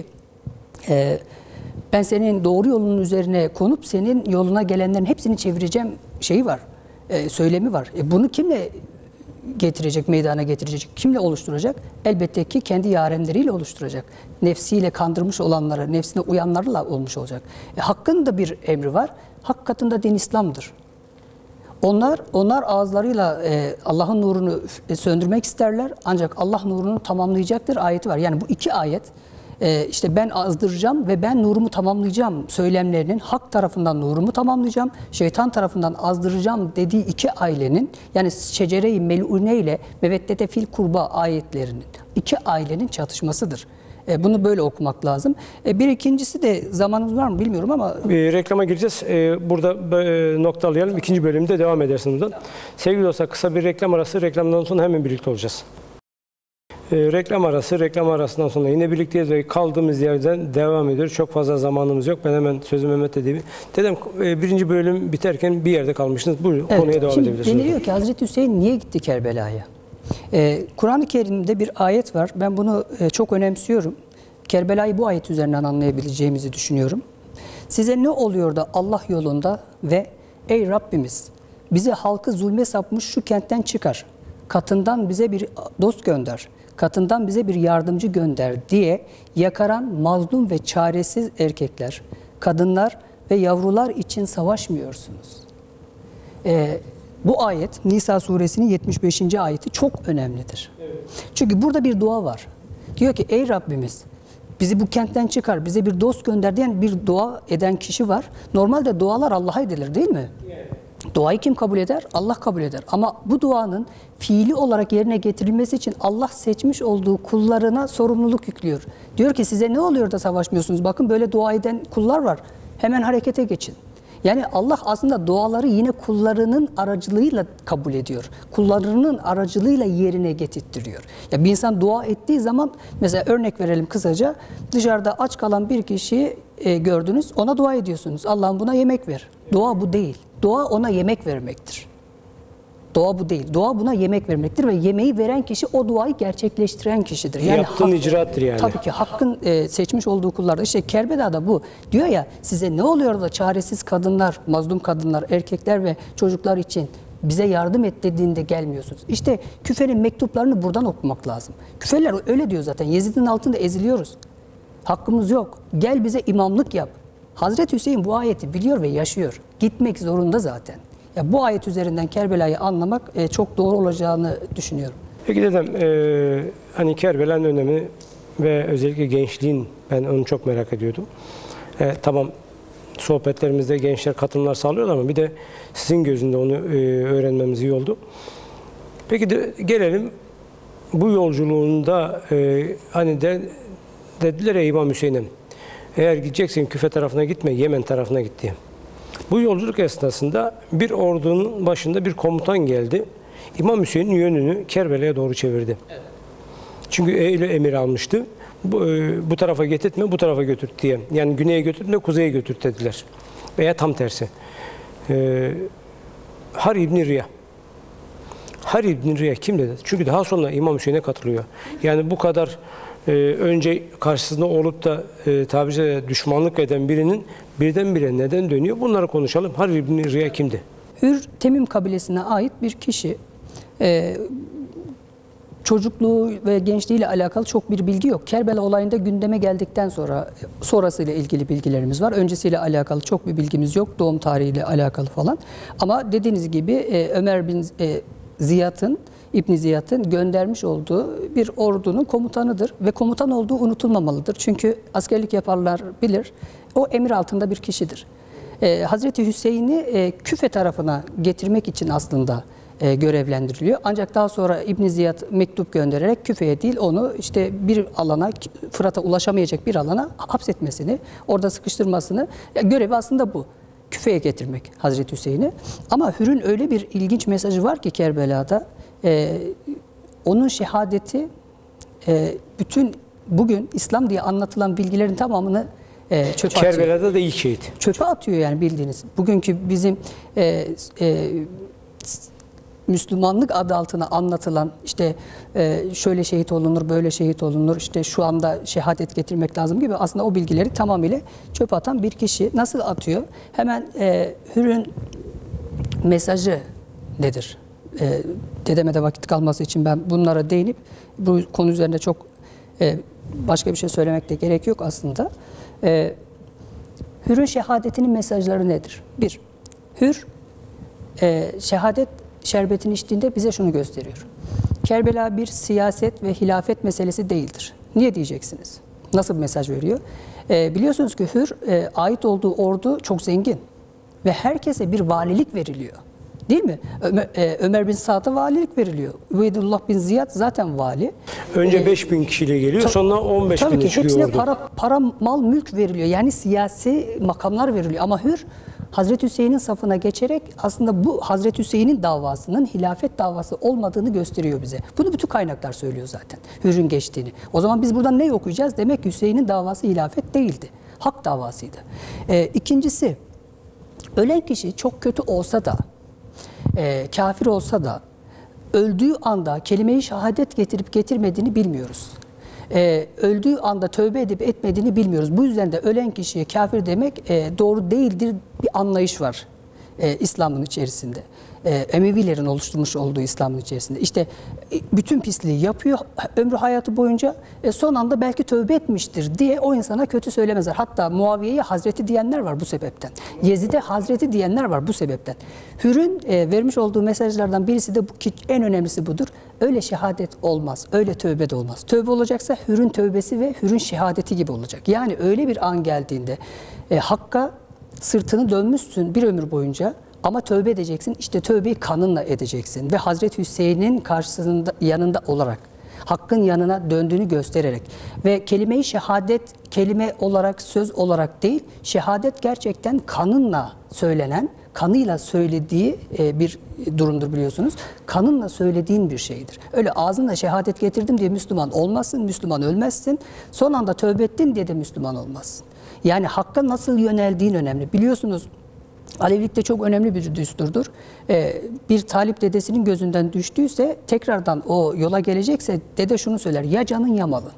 ben senin doğru yolunun üzerine konup senin yoluna gelenlerin hepsini çevireceğim şeyi var. Söylemi var. Bunu kimle getirecek, meydana getirecek? Kimle oluşturacak? Elbette ki kendi yarenleriyle oluşturacak. Nefsiyle kandırmış olanlara, nefsine uyanlarla olmuş olacak. Hakkın da bir emri var. Hak katında din İslam'dır. Onlar ağızlarıyla Allah'ın nurunu söndürmek isterler. Ancak Allah nurunu tamamlayacaktır ayeti var. Yani bu iki ayet işte ben azdıracağım ve ben nurumu tamamlayacağım söylemlerinin, hak tarafından nurumu tamamlayacağım, şeytan tarafından azdıracağım dediği iki ailenin, yani şecere-i mel'une ile meveddete fil kurba ayetlerinin iki ailenin çatışmasıdır. Bunu böyle okumak lazım. Bir ikincisi de zamanımız var mı bilmiyorum ama... Reklama gireceğiz. Burada noktalayalım. İkinci bölümde devam edersiniz buradan. Sevgili dostlar, kısa bir reklam arası. Reklamdan sonra hemen birlikte olacağız. Reklam arasından sonra yine birlikteyiz ve kaldığımız yerden devam ediyoruz. Çok fazla zamanımız yok. Ben hemen sözü Mehmet dedeyim. Dedem, birinci bölüm biterken bir yerde kalmıştınız. Buyurun, evet, konuya devam edebilirsiniz. Deniliyor ki Hazreti Hüseyin niye gitti Kerbela'ya? Kur'an-ı Kerim'de bir ayet var. Ben bunu çok önemsiyorum. Kerbela'yı bu ayet üzerinden anlayabileceğimizi düşünüyorum. Size ne oluyor da Allah yolunda ve ey Rabbimiz bizi halkı zulme sapmış şu kentten çıkar. Katından bize bir dost gönder. Katından bize bir yardımcı gönder diye yakaran mazlum ve çaresiz erkekler, kadınlar ve yavrular için savaşmıyorsunuz. Bu ayet Nisa suresinin 75. ayeti çok önemlidir. Evet. Çünkü burada bir dua var. Diyor ki ey Rabbimiz bizi bu kentten çıkar, bize bir dost gönder diyen bir dua eden kişi var. Normalde dualar Allah'a edilir değil mi? Evet. Duayı kim kabul eder? Allah kabul eder. Ama bu duanın fiili olarak yerine getirilmesi için Allah seçmiş olduğu kullarına sorumluluk yüklüyor. Diyor ki size ne oluyor da savaşmıyorsunuz? Bakın böyle dua eden kullar var. Hemen harekete geçin. Yani Allah aslında duaları yine kullarının aracılığıyla kabul ediyor. Kullarının aracılığıyla yerine getirtiyor. Ya bir insan dua ettiği zaman, mesela örnek verelim kısaca, dışarıda aç kalan bir kişiyi gördünüz, ona dua ediyorsunuz. Allah'ım buna yemek ver. Dua bu değil. Dua ona yemek vermektir. Dua bu değil. Dua buna yemek vermektir ve yemeği veren kişi o duayı gerçekleştiren kişidir. Yani yaptığın icraattır yani. Tabii ki Hakk'ın seçmiş olduğu kullarda. İşte Kerbela'da bu. Diyor ya, size ne oluyor da çaresiz kadınlar, mazlum kadınlar, erkekler ve çocuklar için bize yardım et dediğinde gelmiyorsunuz. İşte Küfe'nin mektuplarını buradan okumak lazım. Küfeliler öyle diyor zaten. Yezid'in altında eziliyoruz. Hakkımız yok. Gel bize imamlık yap. Hazreti Hüseyin bu ayeti biliyor ve yaşıyor. Gitmek zorunda zaten. Ya bu ayet üzerinden Kerbela'yı anlamak çok doğru olacağını düşünüyorum. Peki dedem, hani Kerbela'nın önemi ve özellikle gençliğin, ben onu çok merak ediyordum. Tamam, sohbetlerimizde gençler katılımlar sağlıyorlar ama bir de sizin gözünde onu öğrenmemiz iyi oldu. Peki gelelim bu yolculuğunda hani dediler ya İmam Hüseyin'e, eğer gideceksin Küfe tarafına gitme, Yemen tarafına git diye. Bu yolculuk esnasında bir ordunun başında bir komutan geldi. İmam Hüseyin'in yönünü Kerbela'ya doğru çevirdi. Evet. Çünkü öyle emir almıştı. Bu tarafa getirtme, bu tarafa götür diye. Yani güneye götürtme, kuzeye götür dediler. Veya tam tersi. Hari İbn Riya. Hari İbn Riya kim dedi? Çünkü daha sonra İmam Hüseyin'e katılıyor. Yani bu kadar önce karşısında olup da tabiri düşmanlık eden birinin birdenbire neden dönüyor? Bunları konuşalım. Hari İbn Riya kimdi? Hür Temim kabilesine ait bir kişi. Çocukluğu ve gençliğiyle alakalı çok bir bilgi yok. Kerbela olayında gündeme geldikten sonra sonrasıyla ilgili bilgilerimiz var. Öncesiyle alakalı çok bir bilgimiz yok. Doğum tarihiyle alakalı falan. Ama dediğiniz gibi Ömer bin Ziyad'ın, İbn Ziyad'ın göndermiş olduğu bir ordunun komutanıdır ve komutan olduğu unutulmamalıdır. Çünkü askerlik yaparlar bilir. O emir altında bir kişidir. Hazreti Hüseyin'i Küfe tarafına getirmek için aslında görevlendiriliyor. Ancak daha sonra İbn Ziyad mektup göndererek Küfe'ye değil, onu işte bir alana, Fırat'a ulaşamayacak bir alana hapsetmesini, orada sıkıştırmasını, görevi aslında bu. Küfe'ye getirmek Hazreti Hüseyin'i. Ama Hür'ün öyle bir ilginç mesajı var ki Kerbela'da, onun şehadeti bütün bugün İslam diye anlatılan bilgilerin tamamını çöpe atıyor. Kerbela'da da ilk şehit. Çöpe atıyor yani bildiğiniz. Bugünkü bizim Müslümanlık adı altına anlatılan işte şöyle şehit olunur, böyle şehit olunur, işte şu anda şehadet getirmek lazım gibi aslında o bilgileri tamamıyla çöpe atan bir kişi. Nasıl atıyor? Hemen Hür'ün mesajı nedir? Dedeme de vakit kalması için ben bunlara değinip bu konu üzerinde çok başka bir şey söylemek de gerek yok aslında. Hür'ün şehadetinin mesajları nedir? Bir, Hür şehadet şerbetini içtiğinde bize şunu gösteriyor. Kerbela bir siyaset ve hilafet meselesi değildir. Niye diyeceksiniz? Nasıl bir mesaj veriyor? Biliyorsunuz ki Hür ait olduğu ordu çok zengin ve herkese bir valilik veriliyor. Değil mi? Ömer bin Sa'd'a valilik veriliyor. Ubeydullah bin Ziyad zaten vali. Önce 5000 kişiyle geliyor, sonra 15 tabii bine ki çıkıyor hepsine ordu. para, mal, mülk veriliyor. Yani siyasi makamlar veriliyor. Ama Hür Hazreti Hüseyin'in safına geçerek aslında bu Hazreti Hüseyin'in davasının hilafet davası olmadığını gösteriyor bize. Bunu bütün kaynaklar söylüyor zaten. Hür'ün geçtiğini. O zaman biz buradan ne okuyacağız? Demek ki Hüseyin'in davası hilafet değildi. Hak davasıydı. İkincisi, ölen kişi çok kötü olsa da, kafir olsa da öldüğü anda kelime-i şehadet getirip getirmediğini bilmiyoruz. Öldüğü anda tövbe edip etmediğini bilmiyoruz. Bu yüzden de ölen kişiye kafir demek doğru değildir bir anlayış var İslam'ın içerisinde. Emevilerin oluşturmuş olduğu İslam'ın içerisinde. İşte bütün pisliği yapıyor ömrü hayatı boyunca. Son anda belki tövbe etmiştir diye o insana kötü söylemezler. Hatta Muaviye'ye Hazreti diyenler var bu sebepten. Yezid'e Hazreti diyenler var bu sebepten. Hür'ün vermiş olduğu mesajlardan birisi de bu, ki en önemlisi budur. Öyle şehadet olmaz. Öyle tövbe de olmaz. Tövbe olacaksa Hür'ün tövbesi ve Hür'ün şehadeti gibi olacak. Yani öyle bir an geldiğinde Hakk'a sırtını dönmüşsün bir ömür boyunca. Ama tövbe edeceksin. İşte tövbeyi kanınla edeceksin. Ve Hazreti Hüseyin'in karşısında, yanında olarak, hakkın yanına döndüğünü göstererek ve kelime-i şehadet kelime olarak, söz olarak değil, şehadet gerçekten kanınla söylenen, kanıyla söylediği bir durumdur biliyorsunuz. Kanınla söylediğin bir şeydir. Öyle ağzınla şehadet getirdim diye Müslüman olmazsın, Müslüman ölmezsin. Son anda tövbe ettin diye de Müslüman olmazsın. Yani hakka nasıl yöneldiğin önemli. Biliyorsunuz Alevilikte çok önemli bir düsturdur. Bir talip dedesinin gözünden düştüyse, tekrardan o yola gelecekse dede şunu söyler: ya canın yamalı.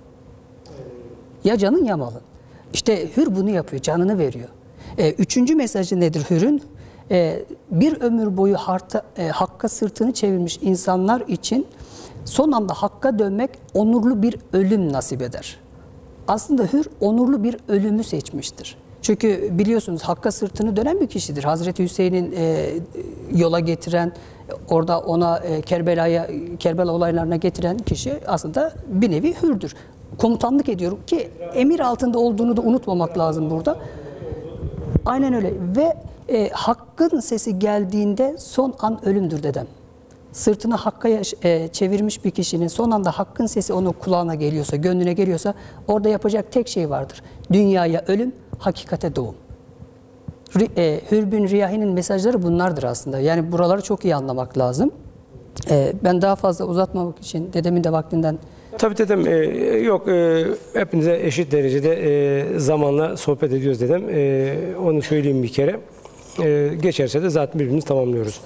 Ya canın yamalı. İşte Hür bunu yapıyor, canını veriyor. Üçüncü mesajı nedir Hür'ün? Bir ömür boyu hakka sırtını çevirmiş insanlar için son anda hakka dönmek onurlu bir ölüm nasip eder. Aslında Hür onurlu bir ölümü seçmiştir. Çünkü biliyorsunuz hakka sırtını dönen bir kişidir. Hazreti Hüseyin'in yola getiren, orada ona Kerbela olaylarına getiren kişi aslında bir nevi Hür'dür. Komutanlık ediyorum ki emir altında olduğunu da unutmamak lazım burada. Aynen öyle ve hakkın sesi geldiğinde son an ölümdür dedem. Sırtını hakka çevirmiş bir kişinin son anda hakkın sesi onun kulağına geliyorsa, gönlüne geliyorsa orada yapacak tek şey vardır: dünyaya ölüm, hakikate doğum. Hür bin Riyahi'nin mesajları bunlardır aslında. Yani buraları çok iyi anlamak lazım. Ben daha fazla uzatmamak için dedemin de vaktinden... Tabii dedem, yok, hepinize eşit derecede zamanla sohbet ediyoruz dedem. Onu söyleyeyim bir kere. Geçerse de zaten birbirimizi tamamlıyoruz.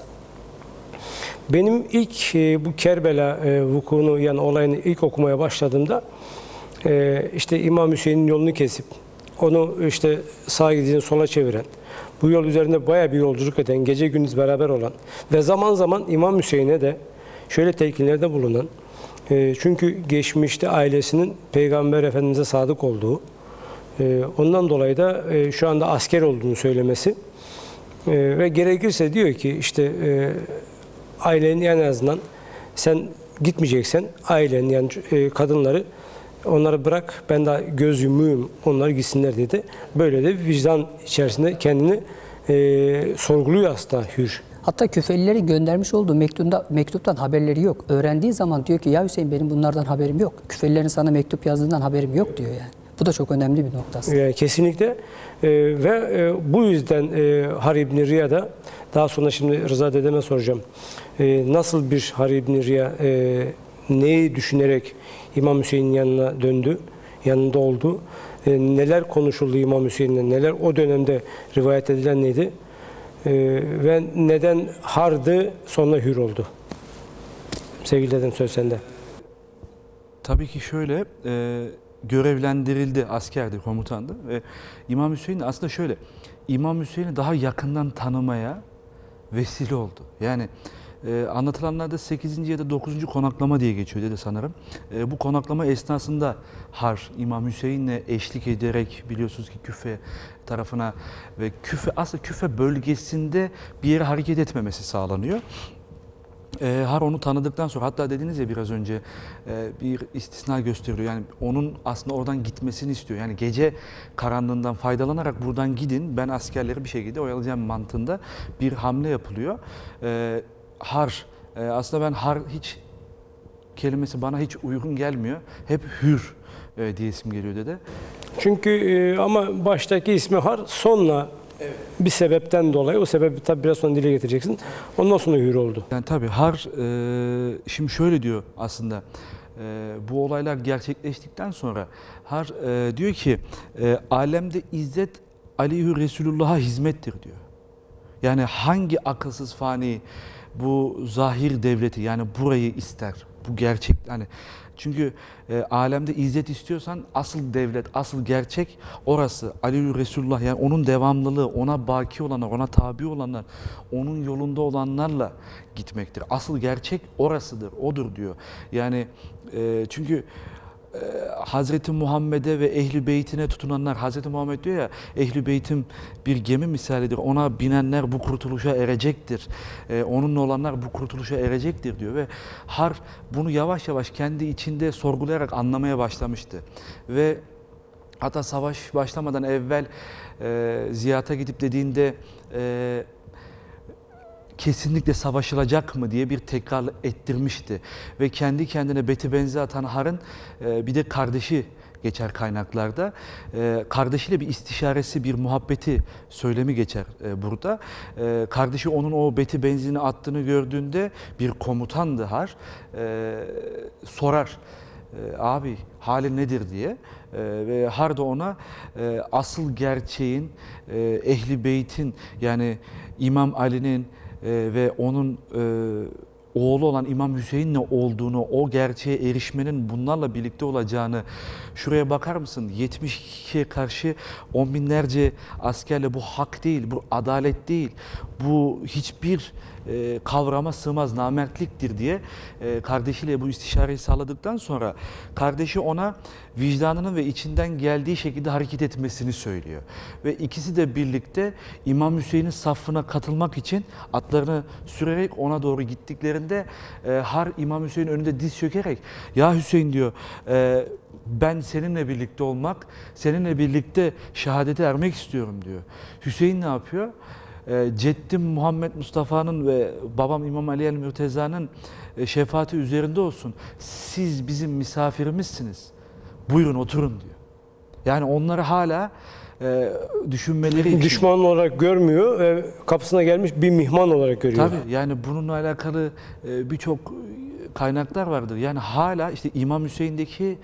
Benim ilk bu Kerbela vukuunu, yani olayını ilk okumaya başladığımda işte İmam Hüseyin'in yolunu kesip onu işte sağa gidince sola çeviren, bu yol üzerinde bayağı bir yolculuk eden, gece gündüz beraber olan ve zaman zaman İmam Hüseyin'e de şöyle telkinlerde bulunan, çünkü geçmişte ailesinin Peygamber Efendimiz'e sadık olduğu, ondan dolayı da şu anda asker olduğunu söylemesi ve gerekirse diyor ki işte ailenin en azından sen gitmeyeceksen ailenin, yani kadınları onları bırak, ben daha göz yumuyum, onlar gitsinler dedi. Böyle de vicdan içerisinde kendini sorguluyor aslında Hür. Hatta Küfelileri göndermiş olduğu mektuptan haberleri yok. Öğrendiği zaman diyor ki ya Hüseyin, benim bunlardan haberim yok. Küfelilerin sana mektup yazdığından haberim yok diyor yani. Bu da çok önemli bir noktası. Yani kesinlikle ve bu yüzden Har İbn-i Riya'da, daha sonra şimdi Rıza dedeme soracağım. Nasıl bir Har İbn-i Riya, neyi düşünerek İmam Hüseyin'in yanına döndü, yanında oldu, neler konuşuldu İmam Hüseyin'le, neler o dönemde rivayet edilen neydi ve neden Har'dı sonra Hür oldu? Sevgili dedem, söz sende. Tabii ki şöyle, görevlendirildi, askerdi, komutandı ve İmam Hüseyin aslında şöyle, İmam Hüseyin'i daha yakından tanımaya vesile oldu. Yani anlatılanlarda 8. ya da 9. konaklama diye geçiyor dedi sanırım. Bu konaklama esnasında Har, İmam Hüseyin'le eşlik ederek biliyorsunuz ki Küfe tarafına ve aslında Küfe bölgesinde bir yere hareket etmemesi sağlanıyor. Har onu tanıdıktan sonra, hatta dediniz ya biraz önce, bir istisna gösteriyor. Yani onun aslında oradan gitmesini istiyor. Yani gece karanlığından faydalanarak buradan gidin, ben askerleri bir şekilde oyalayacağım mantığında bir hamle yapılıyor. Har, aslında ben Har kelimesi bana hiç uygun gelmiyor. Hep Hür diye isim geliyor dede. Çünkü ama baştaki ismi Har, sonra bir sebepten dolayı, o sebebi tabii biraz sonra dile getireceksin. Ondan sonra Hür oldu. Yani tabii Har, şimdi şöyle diyor aslında, bu olaylar gerçekleştikten sonra Har diyor ki alemde izzet aleyhü Resulullah'a hizmettir diyor. Yani hangi akılsız fani bu zahir devleti, yani burayı ister, bu gerçek, hani çünkü alemde izzet istiyorsan asıl devlet, asıl gerçek orası. Aleyhü Resulullah, yani onun devamlılığı, ona baki olanlar, ona tabi olanlar, onun yolunda olanlarla gitmektir. Asıl gerçek orasıdır, odur diyor. Yani çünkü Hazreti Muhammed'e ve Ehl-i Beytine tutunanlar, Hazreti Muhammed diyor ya, Ehl-i Beytim bir gemi misalidir, ona binenler bu kurtuluşa erecektir, onunla olanlar bu kurtuluşa erecektir diyor ve Har bunu yavaş yavaş kendi içinde sorgulayarak anlamaya başlamıştı ve hatta savaş başlamadan evvel ziyarete gidip dediğinde kesinlikle savaşılacak mı diye bir tekrar ettirmişti. Ve kendi kendine beti benzi atan Har'ın bir de kardeşi geçer kaynaklarda. Kardeşiyle bir istişaresi, bir muhabbeti, söylemi geçer burada. Kardeşi onun o beti benzini attığını gördüğünde bir komutandı Har. Sorar, abi hali nedir diye. Ve Har da ona asıl gerçeğin Ehli Beyt'in, yani İmam Ali'nin ve onun oğlu olan İmam Hüseyin'le olduğunu, o gerçeğe erişmenin bunlarla birlikte olacağını, şuraya bakar mısın? 72'ye karşı on binlerce askerle, bu hak değil, bu adalet değil, bu hiçbir kavrama sığmaz, namertliktir diye kardeşiyle bu istişareyi sağladıktan sonra kardeşi ona vicdanının ve içinden geldiği şekilde hareket etmesini söylüyor. Ve ikisi de birlikte İmam Hüseyin'in safına katılmak için atlarını sürerek ona doğru gittiklerinde Har İmam Hüseyin önünde diz çökerek, ya Hüseyin diyor, ben seninle birlikte olmak, seninle birlikte şehadete ermek istiyorum diyor. Hüseyin ne yapıyor? Ceddim Muhammed Mustafa'nın ve babam İmam Ali el-Mürteza'nın şefaati üzerinde olsun. Siz bizim misafirimizsiniz. Buyurun oturun diyor. Yani onları hala düşünmeleri için. Düşman olarak görmüyor ve kapısına gelmiş bir mihman olarak görüyor. Tabii, yani bununla alakalı birçok kaynaklar vardır. Yani hala işte İmam Hüseyin'deki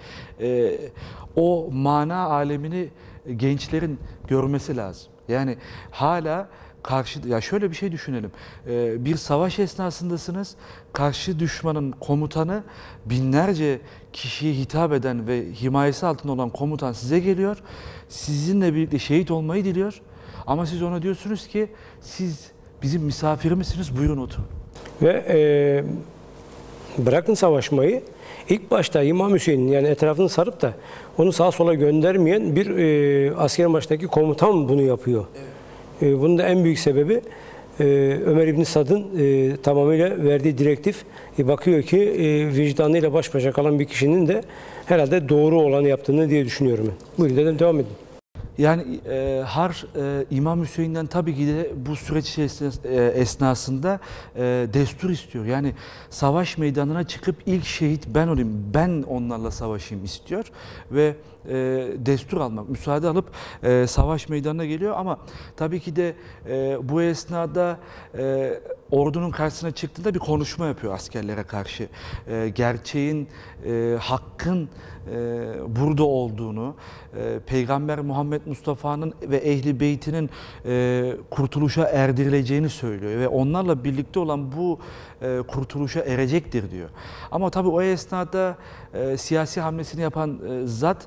o mana alemini gençlerin görmesi lazım. Yani hala karşı, ya şöyle bir şey düşünelim. Bir savaş esnasındasınız. Karşı düşmanın komutanı, binlerce kişiye hitap eden ve himayesi altında olan komutan size geliyor. Sizinle birlikte şehit olmayı diliyor. Ama siz ona diyorsunuz ki siz bizim misafirimizsiniz, buyurun oturun. Ve bırakın savaşmayı, ilk başta İmam Hüseyin'in, yani etrafını sarıp da onu sağa sola göndermeyen bir askerin başındaki komutan bunu yapıyor. Evet. Bunun da en büyük sebebi Ömer İbn Sad'ın tamamıyla verdiği direktif. Bakıyor ki vicdanıyla baş başa kalan bir kişinin de herhalde doğru olanı yaptığını diye düşünüyorum ben. Buyurun dedim, devam edin. Yani Har İmam Hüseyin'den tabii ki de bu süreç esnasında destur istiyor. Yani savaş meydanına çıkıp ilk şehit ben olayım, ben onlarla savaşayım istiyor ve destur almak, müsaade alıp savaş meydanına geliyor. Ama tabii ki de bu esnada ordunun karşısına çıktığında bir konuşma yapıyor askerlere karşı. Gerçeğin, hakkın burada olduğunu, Peygamber Muhammed Mustafa'nın ve Ehli Beyt'inin kurtuluşa erdirileceğini söylüyor ve onlarla birlikte olan bu kurtuluşa erecektir diyor. Ama tabii o esnada siyasi hamlesini yapan zat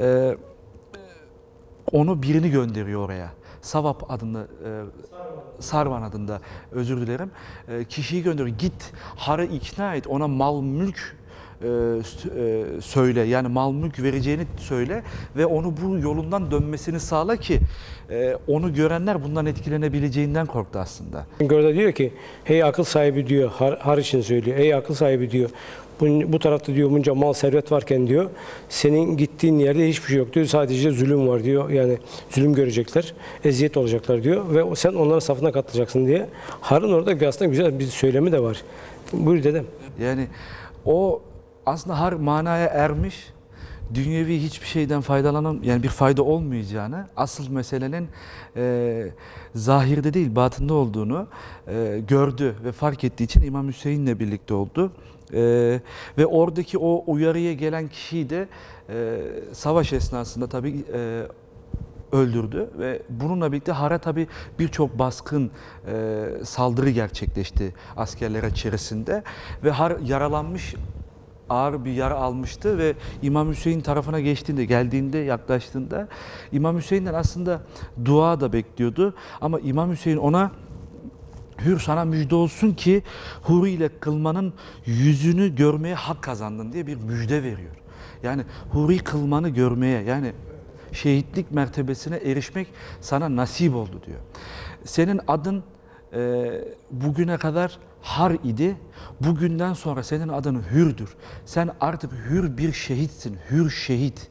onu birini gönderiyor oraya. Savap adında, Sarvan adında, özür dilerim, kişiyi gönderiyor. Git Har'ı ikna et, ona mal mülk söyle, yani mal mülk vereceğini söyle ve onu bu yolundan dönmesini sağla ki onu görenler bundan etkilenebileceğinden korktu aslında. Çünkü orada diyor ki, hey akıl sahibi diyor, Har için söylüyor, hey akıl sahibi diyor, bu tarafta diyor bunca mal servet varken diyor, senin gittiğin yerde hiçbir şey yok diyor, sadece zulüm var diyor, yani zulüm görecekler, eziyet olacaklar diyor ve sen onların safına katılacaksın diye. Har'ın orada aslında güzel bir söylemi de var. Buyur dedem. Yani o aslında Har manaya ermiş, dünyevi hiçbir şeyden yani bir fayda olmayacağını, asıl meselenin zahirde değil batında olduğunu gördü ve fark ettiği için İmam Hüseyin'le birlikte oldu. Ve oradaki o uyarıya gelen kişiyi de savaş esnasında tabii öldürdü ve bununla birlikte Har'a tabii birçok baskın saldırı gerçekleşti askerler içerisinde ve Har yaralanmış, ağır bir yara almıştı ve İmam Hüseyin tarafına geldiğinde, yaklaştığında İmam Hüseyin'den aslında dua da bekliyordu ama İmam Hüseyin ona hür sana müjde olsun ki huri ile kılmanın yüzünü görmeye hak kazandın diye bir müjde veriyor. Yani huri kılmanı görmeye, yani şehitlik mertebesine erişmek sana nasip oldu diyor. Senin adın bugüne kadar Har idi. Bugünden sonra senin adın Hür'dür. Sen artık hür bir şehitsin. Hür şehit.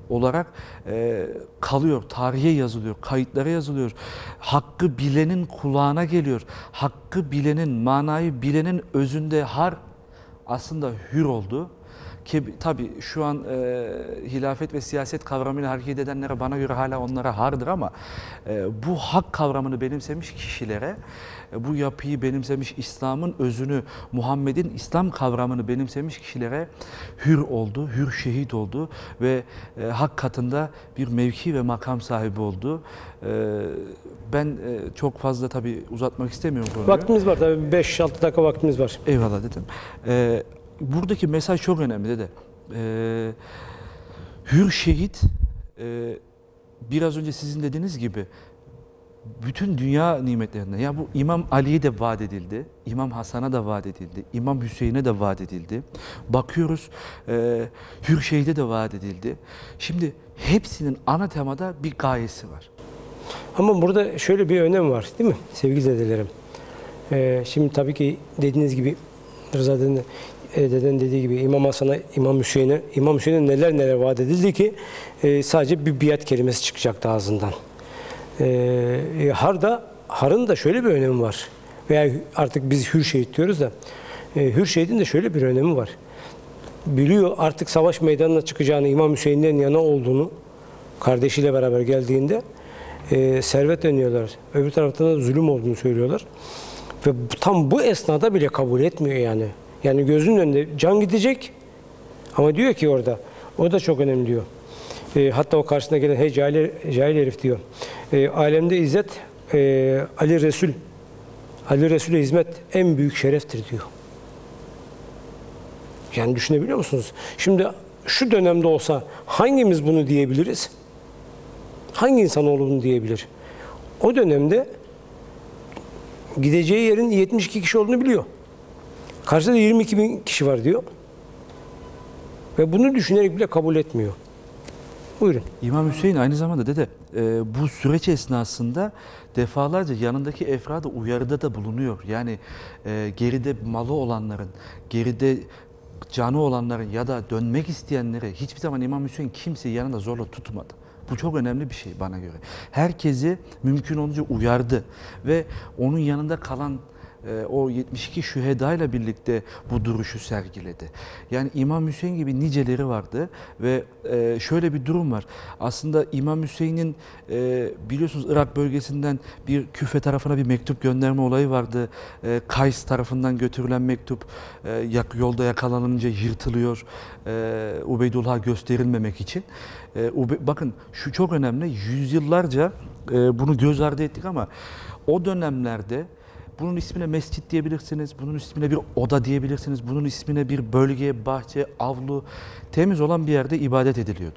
olarak kalıyor, tarihe yazılıyor, kayıtlara yazılıyor. Hakkı bilenin kulağına geliyor. Hakkı bilenin, manayı bilenin özünde har aslında hür oldu. Ki tabii şu an hilafet ve siyaset kavramıyla hareket edenlere bana göre hala onlara hardır ama bu hak kavramını benimsemiş kişilere, bu yapıyı benimsemiş, İslam'ın özünü, Muhammed'in İslam kavramını benimsemiş kişilere hür oldu, hür şehit oldu ve hak katında bir mevki ve makam sahibi oldu. Ben çok fazla tabii uzatmak istemiyorum konuyu. Vaktimiz var tabii, 5-6 dakika vaktimiz var. Eyvallah dedim. Buradaki mesaj çok önemli dede. Hür şehit, biraz önce sizin dediğiniz gibi bütün dünya nimetlerinden. Ya bu İmam Ali'ye de vaat edildi, İmam Hasan'a da vaat edildi, İmam Hüseyin'e de vaat edildi. Bakıyoruz hür şehide de vaat edildi. Şimdi hepsinin ana temada bir gayesi var. Ama burada şöyle bir önem var değil mi sevgili dedelerim? Şimdi tabii ki dediğiniz gibi Rıza deden dediği gibi İmam Hasan'a, İmam Hüseyin'e neler vaat edildi ki sadece bir biat kelimesi çıkacaktı ağzından. Harın da şöyle bir önemi var. Veya artık biz hür şehit diyoruz da hür şehidin de şöyle bir önemi var. Biliyor artık savaş meydanına çıkacağını, İmam Hüseyin'den yana olduğunu, kardeşiyle beraber geldiğinde servet dönüyorlar. Öbür taraftan da zulüm olduğunu söylüyorlar. Ve tam bu esnada bile kabul etmiyor yani. Yani gözünün önünde can gidecek ama diyor ki orada, o da çok önemli diyor. Hatta o karşısına gelen hey cahil herif diyor. Alemde izzet Ali Resul'e hizmet en büyük şereftir diyor. Yani düşünebiliyor musunuz? Şimdi şu dönemde olsa hangimiz bunu diyebiliriz? Hangi insanoğlu bunu diyebilir? O dönemde gideceği yerin 72 kişi olduğunu biliyor. Karşıda 22 bin kişi var diyor. Ve bunu düşünerek bile kabul etmiyor. Buyurun. İmam Hüseyin aynı zamanda dede bu süreç esnasında defalarca yanındaki efrada uyarıda da bulunuyor. Yani geride malı olanların, geride canı olanların ya da dönmek isteyenlere hiçbir zaman İmam Hüseyin kimseyi yanında zorla tutmadı. Bu çok önemli bir şey bana göre. Herkesi mümkün olunca uyardı ve onun yanında kalan o 72 şühedayla birlikte bu duruşu sergiledi. Yani İmam Hüseyin gibi niceleri vardı ve şöyle bir durum var. Aslında İmam Hüseyin'in biliyorsunuz Irak bölgesinden bir Küfe tarafına bir mektup gönderme olayı vardı. Kays tarafından götürülen mektup yolda yakalanınca yırtılıyor. Ubeydullah'a gösterilmemek için. Bakın şu çok önemli. Yüzyıllarca bunu göz ardı ettik ama o dönemlerde bunun ismine mescit diyebilirsiniz, bunun ismine bir oda diyebilirsiniz, bunun ismine bir bölge, bahçe, avlu, temiz olan bir yerde ibadet ediliyordu.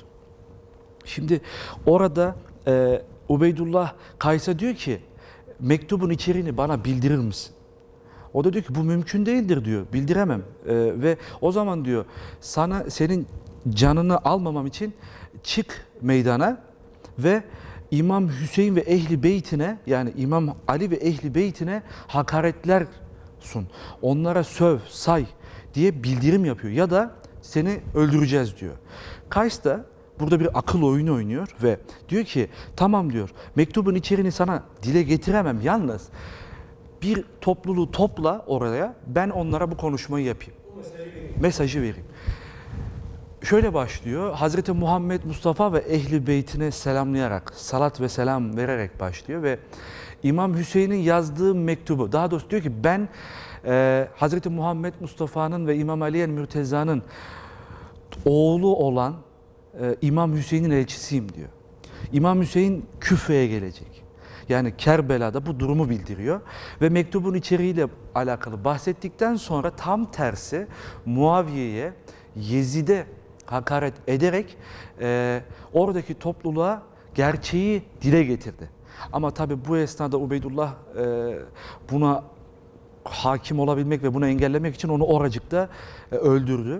Şimdi orada Ubeydullah Kays'a diyor ki, mektubun içeriğini bana bildirir misin? O da diyor ki bu mümkün değildir diyor, bildiremem. Ve o zaman diyor senin canını almamam için çık meydana ve İmam Hüseyin ve Ehli Beytine, yani İmam Ali ve Ehli Beytine hakaretler sun. Onlara söv, say diye bildirim yapıyor ya da seni öldüreceğiz diyor. Kays da burada bir akıl oyunu oynuyor ve diyor ki tamam diyor, mektubun içeriğini sana dile getiremem, yalnız bir topluluğu topla oraya, ben onlara bu konuşmayı yapayım. Mesajı vereyim. Şöyle başlıyor, Hazreti Muhammed Mustafa ve Ehli Beytine selamlayarak, salat ve selam vererek başlıyor ve İmam Hüseyin'in yazdığı mektubu, daha doğrusu diyor ki ben Hazreti Muhammed Mustafa'nın ve İmam Ali el-Mürteza'nın oğlu olan İmam Hüseyin'in elçisiyim diyor. İmam Hüseyin Küfe'ye gelecek. Yani Kerbela'da bu durumu bildiriyor ve mektubun içeriğiyle alakalı bahsettikten sonra tam tersi Muaviye'ye, Yezid'e hakaret ederek oradaki topluluğa gerçeği dile getirdi. Ama tabi bu esnada Ubeydullah buna hakim olabilmek ve bunu engellemek için onu oracıkta öldürdü.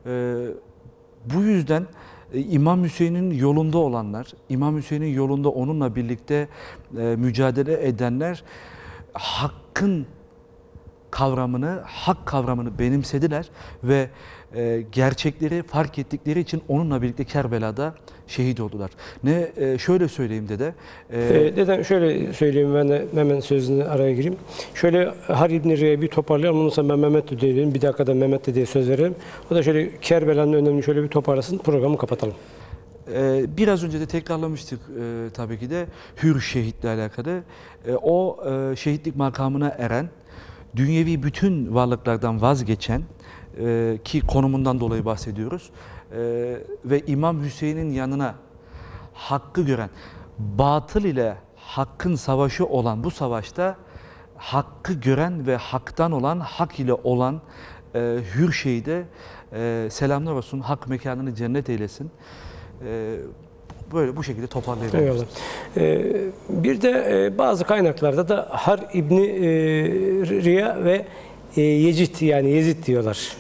Bu yüzden İmam Hüseyin'in yolunda olanlar, İmam Hüseyin'in yolunda onunla birlikte mücadele edenler hakkın kavramını, hak kavramını benimsediler ve gerçekleri fark ettikleri için onunla birlikte Kerbela'da şehit oldular. Şöyle söyleyeyim dede. Dedem şöyle söyleyeyim, ben de hemen sözünü araya gireyim. Şöyle Har İbn-i Riya'yı bir toparlayalım. Ondan sonra ben Mehmet de diyelim. Bir dakika da Mehmet de diye söz verelim. O da şöyle Kerbela'nın önemini şöyle bir toparlasın. Programı kapatalım. Biraz önce de tekrarlamıştık tabii ki de Hür şehitle alakalı. O şehitlik makamına eren, dünyevi bütün varlıklardan vazgeçen ki konumundan dolayı bahsediyoruz ve İmam Hüseyin'in yanına hakkı gören, batıl ile hakkın savaşı olan bu savaşta hakkı gören ve haktan olan, hak ile olan Hür şehide selamlar olsun, hak mekanını cennet eylesin. Böyle bu şekilde toparlayabiliriz. Eyvallah. Bir de bazı kaynaklarda da Har İbni Riya ve Yezid, yani Yezid diyorlar.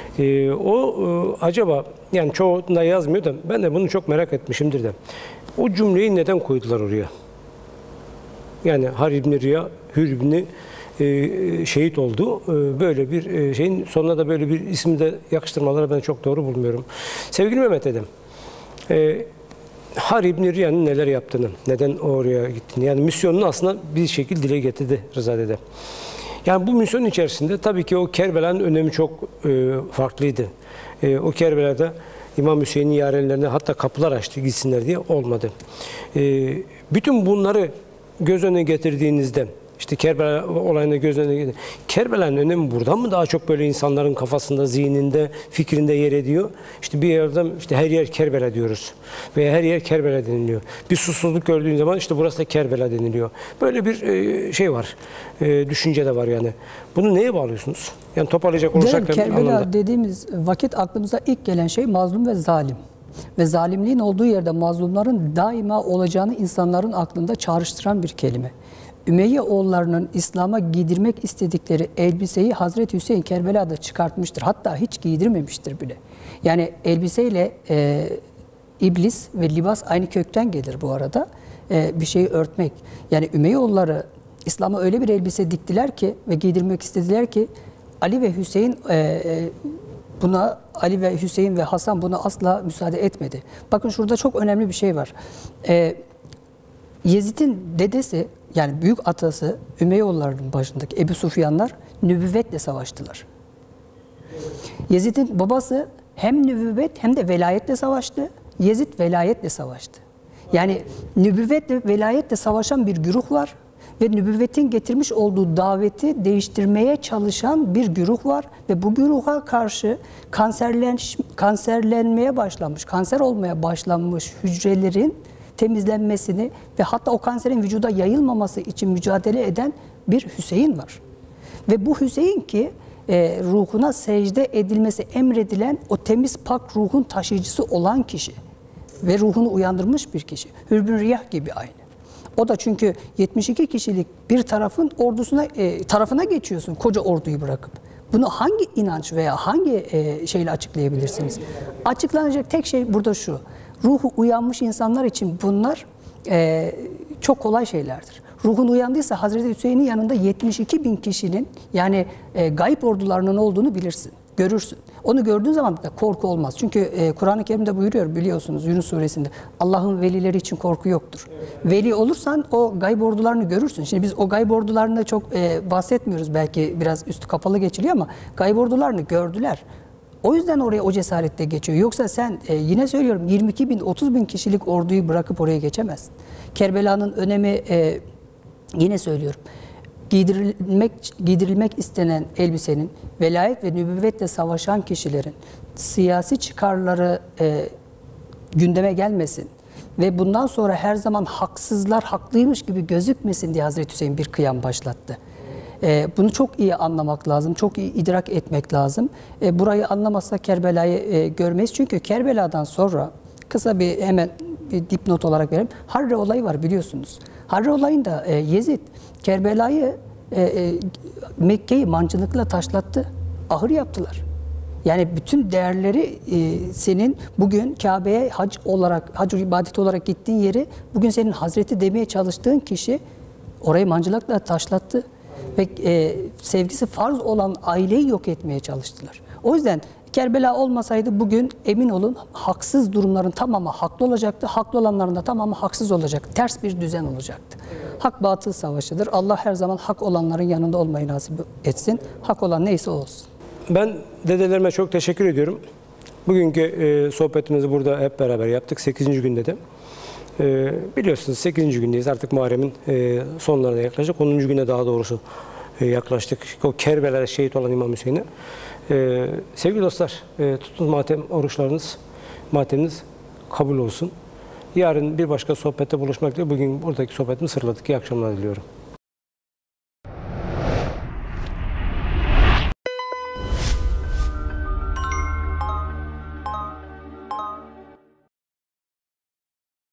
Acaba, yani çoğunda yazmıyor da ben de bunu çok merak etmişimdir de. O cümleyi neden koydular oraya? Yani Har İbni Riya, Hür İbni şehit oldu. Böyle bir şeyin sonuna da böyle bir ismi de yakıştırmaları ben çok doğru bulmuyorum. Sevgili Mehmet dedem, Har İbn-i Riya'nın neler yaptığını, neden oraya gittiğini, yani misyonunu aslında bir şekilde dile getirdi Rıza dede. Yani bu misyonun içerisinde tabii ki o Kerbela'nın önemi çok farklıydı. O Kerbela'da İmam Hüseyin'in yarenlerine hatta kapılar açtı gitsinler diye, olmadı. Bütün bunları göz önüne getirdiğinizde, işte Kerbela olayını göz önüne getirdiğinizde, Kerbela'nın önemi buradan mı daha çok böyle insanların kafasında, zihninde, fikrinde yer ediyor? İşte bir yerden işte her yer Kerbela diyoruz veya her yer Kerbela deniliyor. Bir susuzluk gördüğün zaman işte burası da Kerbela deniliyor. Böyle bir şey var, düşünce de var yani. Bunu neye bağlıyorsunuz? Yani toparlayacak olursak Kerbela dediğimiz vakit aklımıza ilk gelen şey mazlum ve zalim. Ve zalimliğin olduğu yerde mazlumların daima olacağını insanların aklında çağrıştıran bir kelime. Ümeyye oğullarının İslam'a giydirmek istedikleri elbiseyi Hazreti Hüseyin Kerbela'da çıkartmıştır. Hatta hiç giydirmemiştir bile. Yani elbiseyle iblis ve libas aynı kökten gelir bu arada. Bir şeyi örtmek. Yani Ümeyye oğulları İslam'a öyle bir elbise diktiler ki ve giydirmek istediler ki Ali ve Hüseyin Ali ve Hüseyin ve Hasan buna asla müsaade etmedi. Bakın şurada çok önemli bir şey var. Yezid'in dedesi, yani büyük atası Ümeyyoğullarının başındaki Ebu Sufyanlar nübüvvetle savaştılar. Yezid'in babası hem nübüvvet hem de velayetle savaştı. Yezid velayetle savaştı. Yani nübüvvetle velayetle savaşan bir güruh var ve nübüvvetin getirmiş olduğu daveti değiştirmeye çalışan bir güruh var ve bu güruha karşı kanserlenmeye başlanmış, kanser olmaya başlanmış hücrelerin temizlenmesini ve hatta o kanserin vücuda yayılmaması için mücadele eden bir Hüseyin var. Ve bu Hüseyin ki ruhuna secde edilmesi emredilen o temiz pak ruhun taşıyıcısı olan kişi ve ruhunu uyandırmış bir kişi. Hürbün Riyah gibi aynı. O da çünkü 72 kişilik bir tarafın tarafına geçiyorsun koca orduyu bırakıp. Bunu hangi inanç veya hangi şeyle açıklayabilirsiniz? Açıklanacak tek şey burada şu. Ruhu uyanmış insanlar için bunlar çok kolay şeylerdir. Ruhun uyandıysa Hazreti Hüseyin'in yanında 72 bin kişinin, yani gayb ordularının olduğunu bilirsin, görürsün. Onu gördüğün zaman da korku olmaz. Çünkü Kur'an-ı Kerim'de buyuruyor, biliyorsunuz Yunus suresinde, Allah'ın velileri için korku yoktur. Veli olursan o gayb ordularını görürsün. Şimdi biz o gayb ordularını çok bahsetmiyoruz, belki biraz üstü kapalı geçiliyor ama gayb ordularını gördüler. O yüzden oraya o cesaretle geçiyor. Yoksa sen yine söylüyorum 22 bin, 30 bin kişilik orduyu bırakıp oraya geçemezsin. Kerbela'nın önemi yine söylüyorum. Giydirilmek istenen elbisenin velayet ve nübüvvetle savaşan kişilerin siyasi çıkarları gündeme gelmesin ve bundan sonra her zaman haksızlar haklıymış gibi gözükmesin diye Hazreti Hüseyin bir kıyam başlattı. Bunu çok iyi anlamak lazım, çok iyi idrak etmek lazım. Burayı anlamazsak Kerbela'yı görmeyiz. Çünkü Kerbela'dan sonra kısa hemen bir dipnot olarak verelim. Harre olayı var biliyorsunuz. Harre olayında Yezid Kerbela'yı Mekke'yi mancınıkla taşlattı. Ahır yaptılar. Yani bütün değerleri senin bugün Kabe'ye hac ibadeti olarak gittiğin yeri bugün senin Hazreti demeye çalıştığın kişi orayı mancınıkla taşlattı. ve sevgisi farz olan aileyi yok etmeye çalıştılar. O yüzden Kerbela olmasaydı bugün emin olun haksız durumların tamamı haklı olacaktı. Haklı olanların da tamamı haksız olacaktı. Ters bir düzen olacaktı. Hak batıl savaşıdır. Allah her zaman hak olanların yanında olmayı nasip etsin. Hak olan neyse olsun. Ben dedelerime çok teşekkür ediyorum. Bugünkü sohbetimizi burada hep beraber yaptık. 8. günde de. Biliyorsunuz 8. gündeyiz. Artık Muharrem'in sonlarına yaklaşık. 10. güne daha doğrusu yaklaştık. O Kerbela'da şehit olan İmam Hüseyin'e. Sevgili dostlar, tuttuğunuz matem oruçlarınız, mateminiz kabul olsun. Yarın bir başka sohbette buluşmak dileğiyle bugün buradaki sohbetimi sırladık. İyi akşamlar diliyorum.